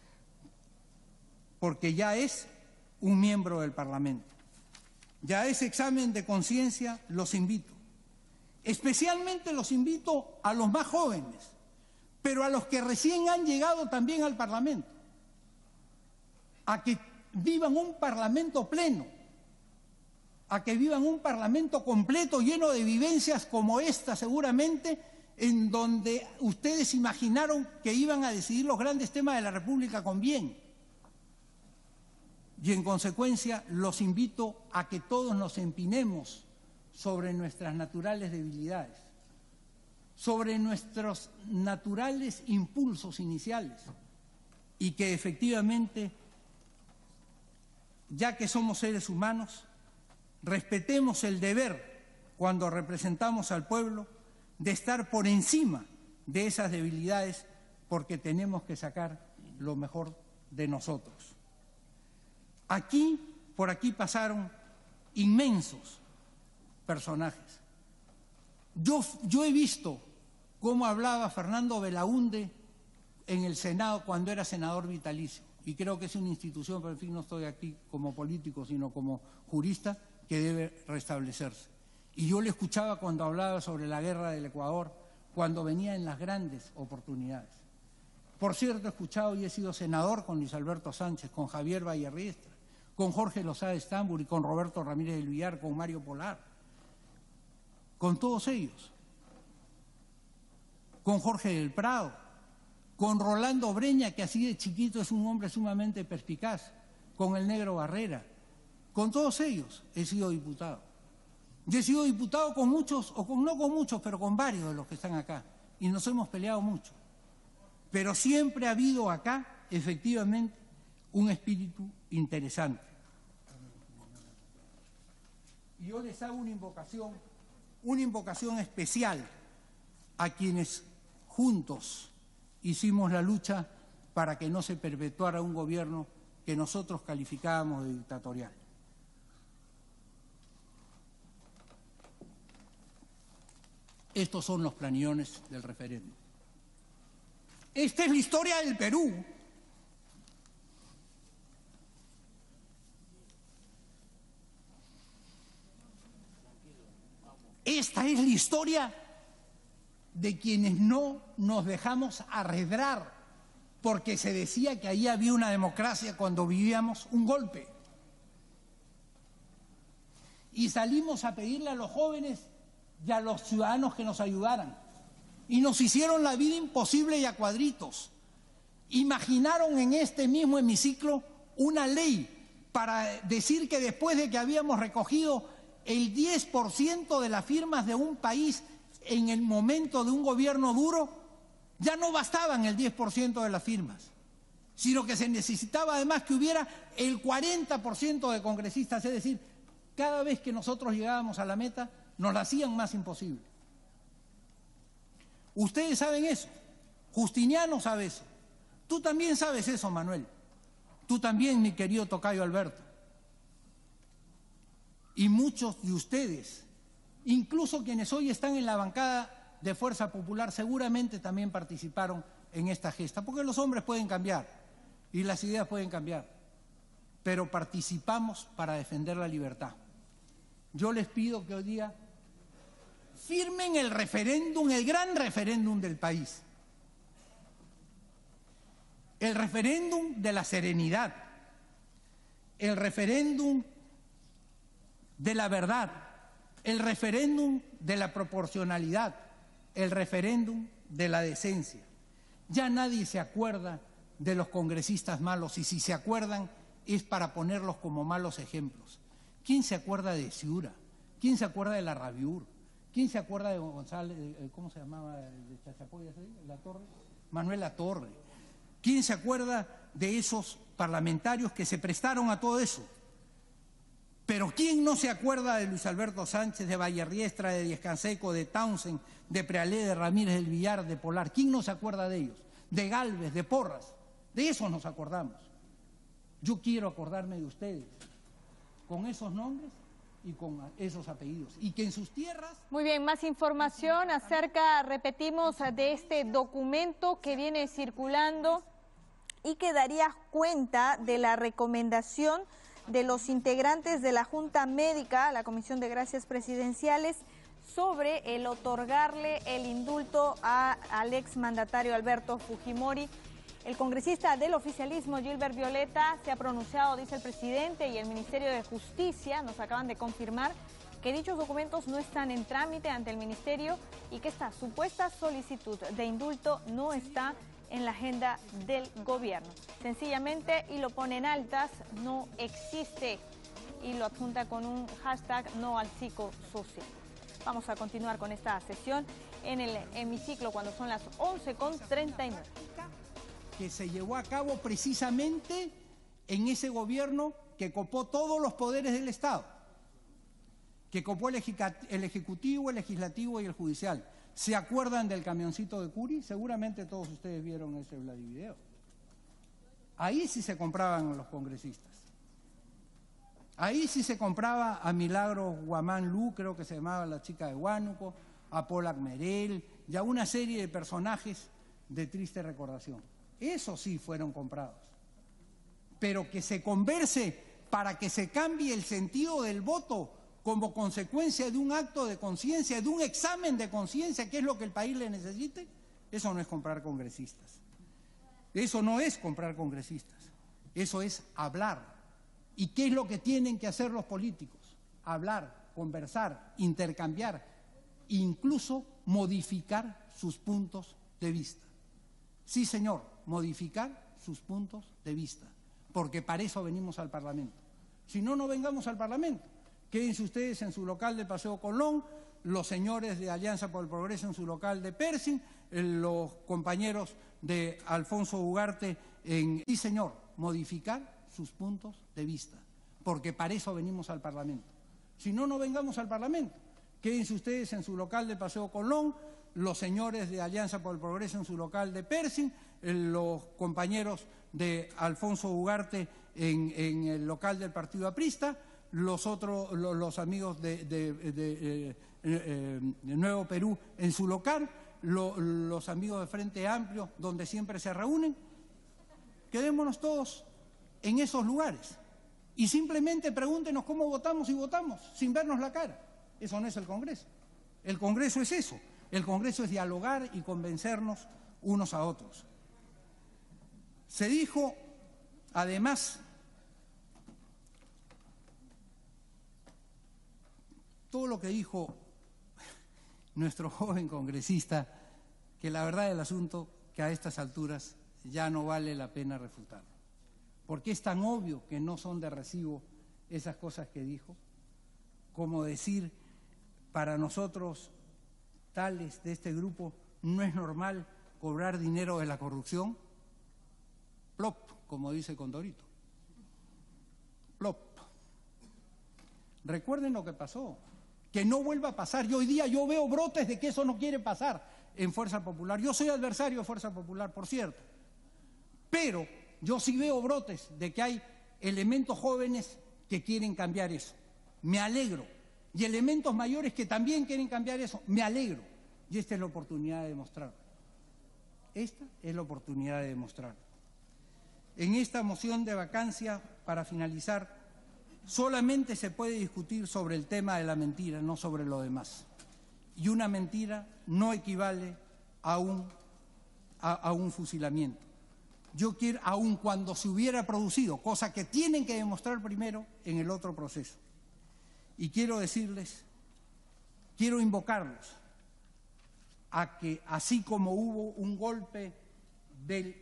porque ya es un miembro del Parlamento. Ya a ese examen de conciencia los invito. Especialmente los invito a los más jóvenes, pero a los que recién han llegado también al Parlamento, a que vivan un Parlamento pleno, a que vivan un parlamento completo, lleno de vivencias como esta seguramente, en donde ustedes imaginaron que iban a decidir los grandes temas de la República con bien. Y en consecuencia los invito a que todos nos empinemos sobre nuestras naturales debilidades, sobre nuestros naturales impulsos iniciales, y que efectivamente, ya que somos seres humanos, respetemos el deber, cuando representamos al pueblo, de estar por encima de esas debilidades, porque tenemos que sacar lo mejor de nosotros. Aquí, por aquí pasaron inmensos personajes. Yo, yo he visto cómo hablaba Fernando Belaúnde en el Senado cuando era senador vitalicio, y creo que es una institución, pero en fin no estoy aquí como político, sino como jurista, que debe restablecerse. Y yo le escuchaba cuando hablaba sobre la guerra del Ecuador, cuando venía en las grandes oportunidades. Por cierto, he escuchado y he sido senador con Luis Alberto Sánchez, con Javier Vallarriestra, con Jorge Lozada Estambul, con Roberto Ramírez del Villar, con Mario Polar, con todos ellos, con Jorge del Prado, con Rolando Breña, que así de chiquito es un hombre sumamente perspicaz, con el Negro Barrera. Con todos ellos he sido diputado. Yo he sido diputado con muchos, o con, no con muchos, pero con varios de los que están acá. Y nos hemos peleado mucho. Pero siempre ha habido acá, efectivamente, un espíritu interesante. Y yo les hago una invocación, una invocación especial a quienes juntos hicimos la lucha para que no se perpetuara un gobierno que nosotros calificábamos de dictatorial. Estos son los planillones del referéndum. Esta es la historia del Perú. Esta es la historia de quienes no nos dejamos arredrar porque se decía que ahí había una democracia cuando vivíamos un golpe. Y salimos a pedirle a los jóvenes y a los ciudadanos que nos ayudaran. Y nos hicieron la vida imposible y a cuadritos. Imaginaron en este mismo hemiciclo una ley para decir que después de que habíamos recogido el diez por ciento de las firmas de un país en el momento de un gobierno duro, ya no bastaban el diez por ciento de las firmas, sino que se necesitaba además que hubiera el cuarenta por ciento de congresistas, es decir, cada vez que nosotros llegábamos a la meta, nos la hacían más imposible. Ustedes saben eso, Justiniano sabe eso, tú también sabes eso, Manuel, tú también, mi querido tocayo Alberto, y muchos de ustedes, incluso quienes hoy están en la bancada de Fuerza Popular, seguramente también participaron en esta gesta, porque los hombres pueden cambiar y las ideas pueden cambiar, pero participamos para defender la libertad. Yo les pido que hoy día firmen el referéndum, el gran referéndum del país, el referéndum de la serenidad, el referéndum de la verdad, el referéndum de la proporcionalidad, el referéndum de la decencia. Ya nadie se acuerda de los congresistas malos, y si se acuerdan es para ponerlos como malos ejemplos. ¿Quién se acuerda de Ciura? ¿Quién se acuerda de la Rabiur? ¿Quién se acuerda de González, cómo se llamaba, de Chachapoya, la Torre? Manuel Latorre. ¿Quién se acuerda de esos parlamentarios que se prestaron a todo eso? Pero ¿quién no se acuerda de Luis Alberto Sánchez, de Vallarriestra, de Díez Canseco, de Townsend, de Prealé, de Ramírez del Villar, de Polar? ¿Quién no se acuerda de ellos? De Gálvez, de Porras. De eso nos acordamos. Yo quiero acordarme de ustedes, con esos nombres y con esos apellidos. Y que en sus tierras... Muy bien, más información acerca, repetimos, de este documento que viene circulando y que daría cuenta de la recomendación de los integrantes de la Junta Médica, la Comisión de Gracias Presidenciales, sobre el otorgarle el indulto a, al exmandatario Alberto Fujimori. El congresista del oficialismo, Gilbert Violeta, se ha pronunciado, dice el presidente, y el Ministerio de Justicia nos acaban de confirmar que dichos documentos no están en trámite ante el Ministerio y que esta supuesta solicitud de indulto no está en la agenda del gobierno. Sencillamente, y lo pone en altas, no existe, y lo adjunta con un hashtag no al psicosocial. Vamos a continuar con esta sesión en el hemiciclo cuando son las once con treinta y nueve. Que se llevó a cabo precisamente en ese gobierno que copó todos los poderes del Estado, que copó el, el Ejecutivo, el Legislativo y el Judicial. ¿Se acuerdan del camioncito de Curi? Seguramente todos ustedes vieron ese Vladivideo. Ahí sí se compraban los congresistas. Ahí sí se compraba a Milagro Guamán Lu, creo que se llamaba la chica de Huánuco, a Polak Merel y a una serie de personajes de triste recordación. Esos sí fueron comprados. Pero que se converse para que se cambie el sentido del voto como consecuencia de un acto de conciencia, de un examen de conciencia, que es lo que el país le necesite, eso no es comprar congresistas. Eso no es comprar congresistas. Eso es hablar. ¿Y qué es lo que tienen que hacer los políticos? Hablar, conversar, intercambiar, incluso modificar sus puntos de vista. Sí, señor, modificar sus puntos de vista, porque para eso venimos al Parlamento. Si no, no vengamos al Parlamento. Quédense ustedes en su local de Paseo Colón, los señores de Alianza por el Progreso en su local de Pershing, los compañeros de Alfonso Ugarte en... Sí, señor, modificar sus puntos de vista, porque para eso venimos al Parlamento. Si no, no vengamos al Parlamento. Quédense ustedes en su local de Paseo Colón, los señores de Alianza por el Progreso en su local de Pershing, los compañeros de Alfonso Ugarte en, en el local del Partido Aprista, los otros, los, los amigos de, de, de, de, eh, eh, de Nuevo Perú en su local, lo, los amigos de Frente Amplio, donde siempre se reúnen. Quedémonos todos en esos lugares y simplemente pregúntenos cómo votamos y votamos, sin vernos la cara. Eso no es el Congreso. El Congreso es eso. El Congreso es dialogar y convencernos unos a otros. Se dijo, además, todo lo que dijo nuestro joven congresista, que la verdad del asunto, que a estas alturas ya no vale la pena refutarlo. Porque es tan obvio que no son de recibo esas cosas que dijo, como decir, para nosotros, tales de este grupo, no es normal cobrar dinero de la corrupción. Plop, como dice Condorito. Plop. Recuerden lo que pasó, que no vuelva a pasar. Y hoy día yo veo brotes de que eso no quiere pasar en Fuerza Popular. Yo soy adversario de Fuerza Popular, por cierto, pero yo sí veo brotes de que hay elementos jóvenes que quieren cambiar eso. Me alegro. Y elementos mayores que también quieren cambiar eso. Me alegro. Y esta es la oportunidad de demostrarlo. Esta es la oportunidad de demostrarlo. En esta moción de vacancia, para finalizar, solamente se puede discutir sobre el tema de la mentira, no sobre lo demás. Y una mentira no equivale a un, a, a un fusilamiento. Yo quiero, aun cuando se hubiera producido, cosa que tienen que demostrar primero en el otro proceso. Y quiero decirles, quiero invocarlos a que, así como hubo un golpe del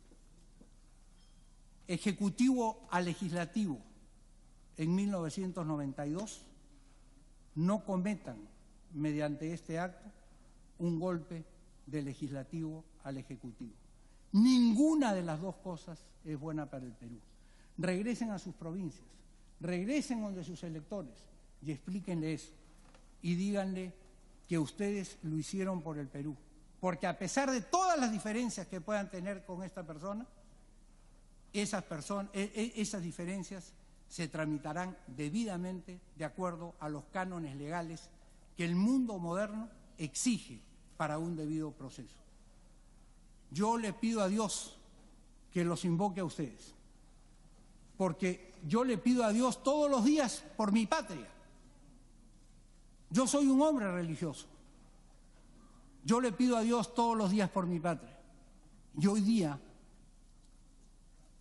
Ejecutivo al Legislativo en mil novecientos noventa y dos, no cometan mediante este acto un golpe del Legislativo al Ejecutivo. Ninguna de las dos cosas es buena para el Perú. Regresen a sus provincias, regresen donde sus electores y explíquenle eso y díganle que ustedes lo hicieron por el Perú. Porque a pesar de todas las diferencias que puedan tener con esta persona, esas, personas, esas diferencias se tramitarán debidamente de acuerdo a los cánones legales que el mundo moderno exige para un debido proceso. Yo le pido a Dios que los invoque a ustedes, porque yo le pido a Dios todos los días por mi patria. Yo soy un hombre religioso. Yo le pido a Dios todos los días por mi patria. Y hoy día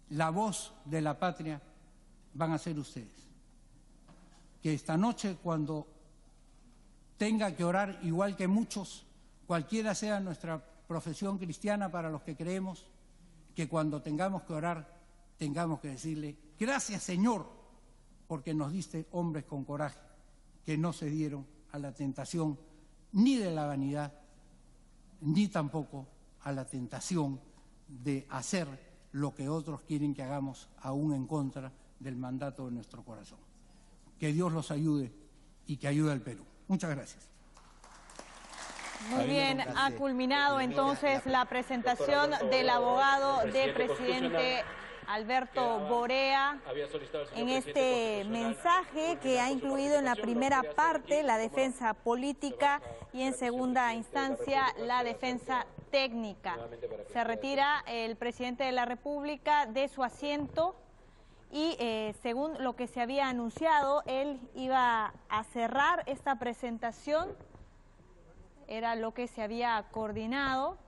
la voz de la patria van a ser ustedes. Que esta noche, cuando tenga que orar, igual que muchos, cualquiera sea nuestra profesión cristiana para los que creemos, que cuando tengamos que orar, tengamos que decirle, gracias Señor, porque nos diste hombres con coraje, que no se dieron a la tentación ni de la vanidad, ni tampoco a la tentación de hacer lo que otros quieren que hagamos, aún en contra del mandato de nuestro corazón. Que Dios los ayude y que ayude al Perú. Muchas gracias. Muy bien, ha culminado entonces la presentación del abogado del presidente Alberto Borea en este mensaje que ha incluido en la primera parte la defensa política y en segunda instancia la defensa técnica. Se retira el presidente de la República de su asiento y eh, según lo que se había anunciado, él iba a cerrar esta presentación, era lo que se había coordinado.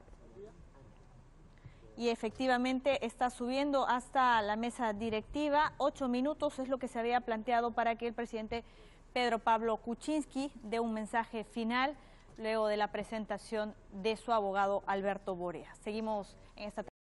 Y efectivamente está subiendo hasta la mesa directiva. Ocho minutos es lo que se había planteado para que el presidente Pedro Pablo Kuczynski dé un mensaje final luego de la presentación de su abogado Alberto Borea. Seguimos en esta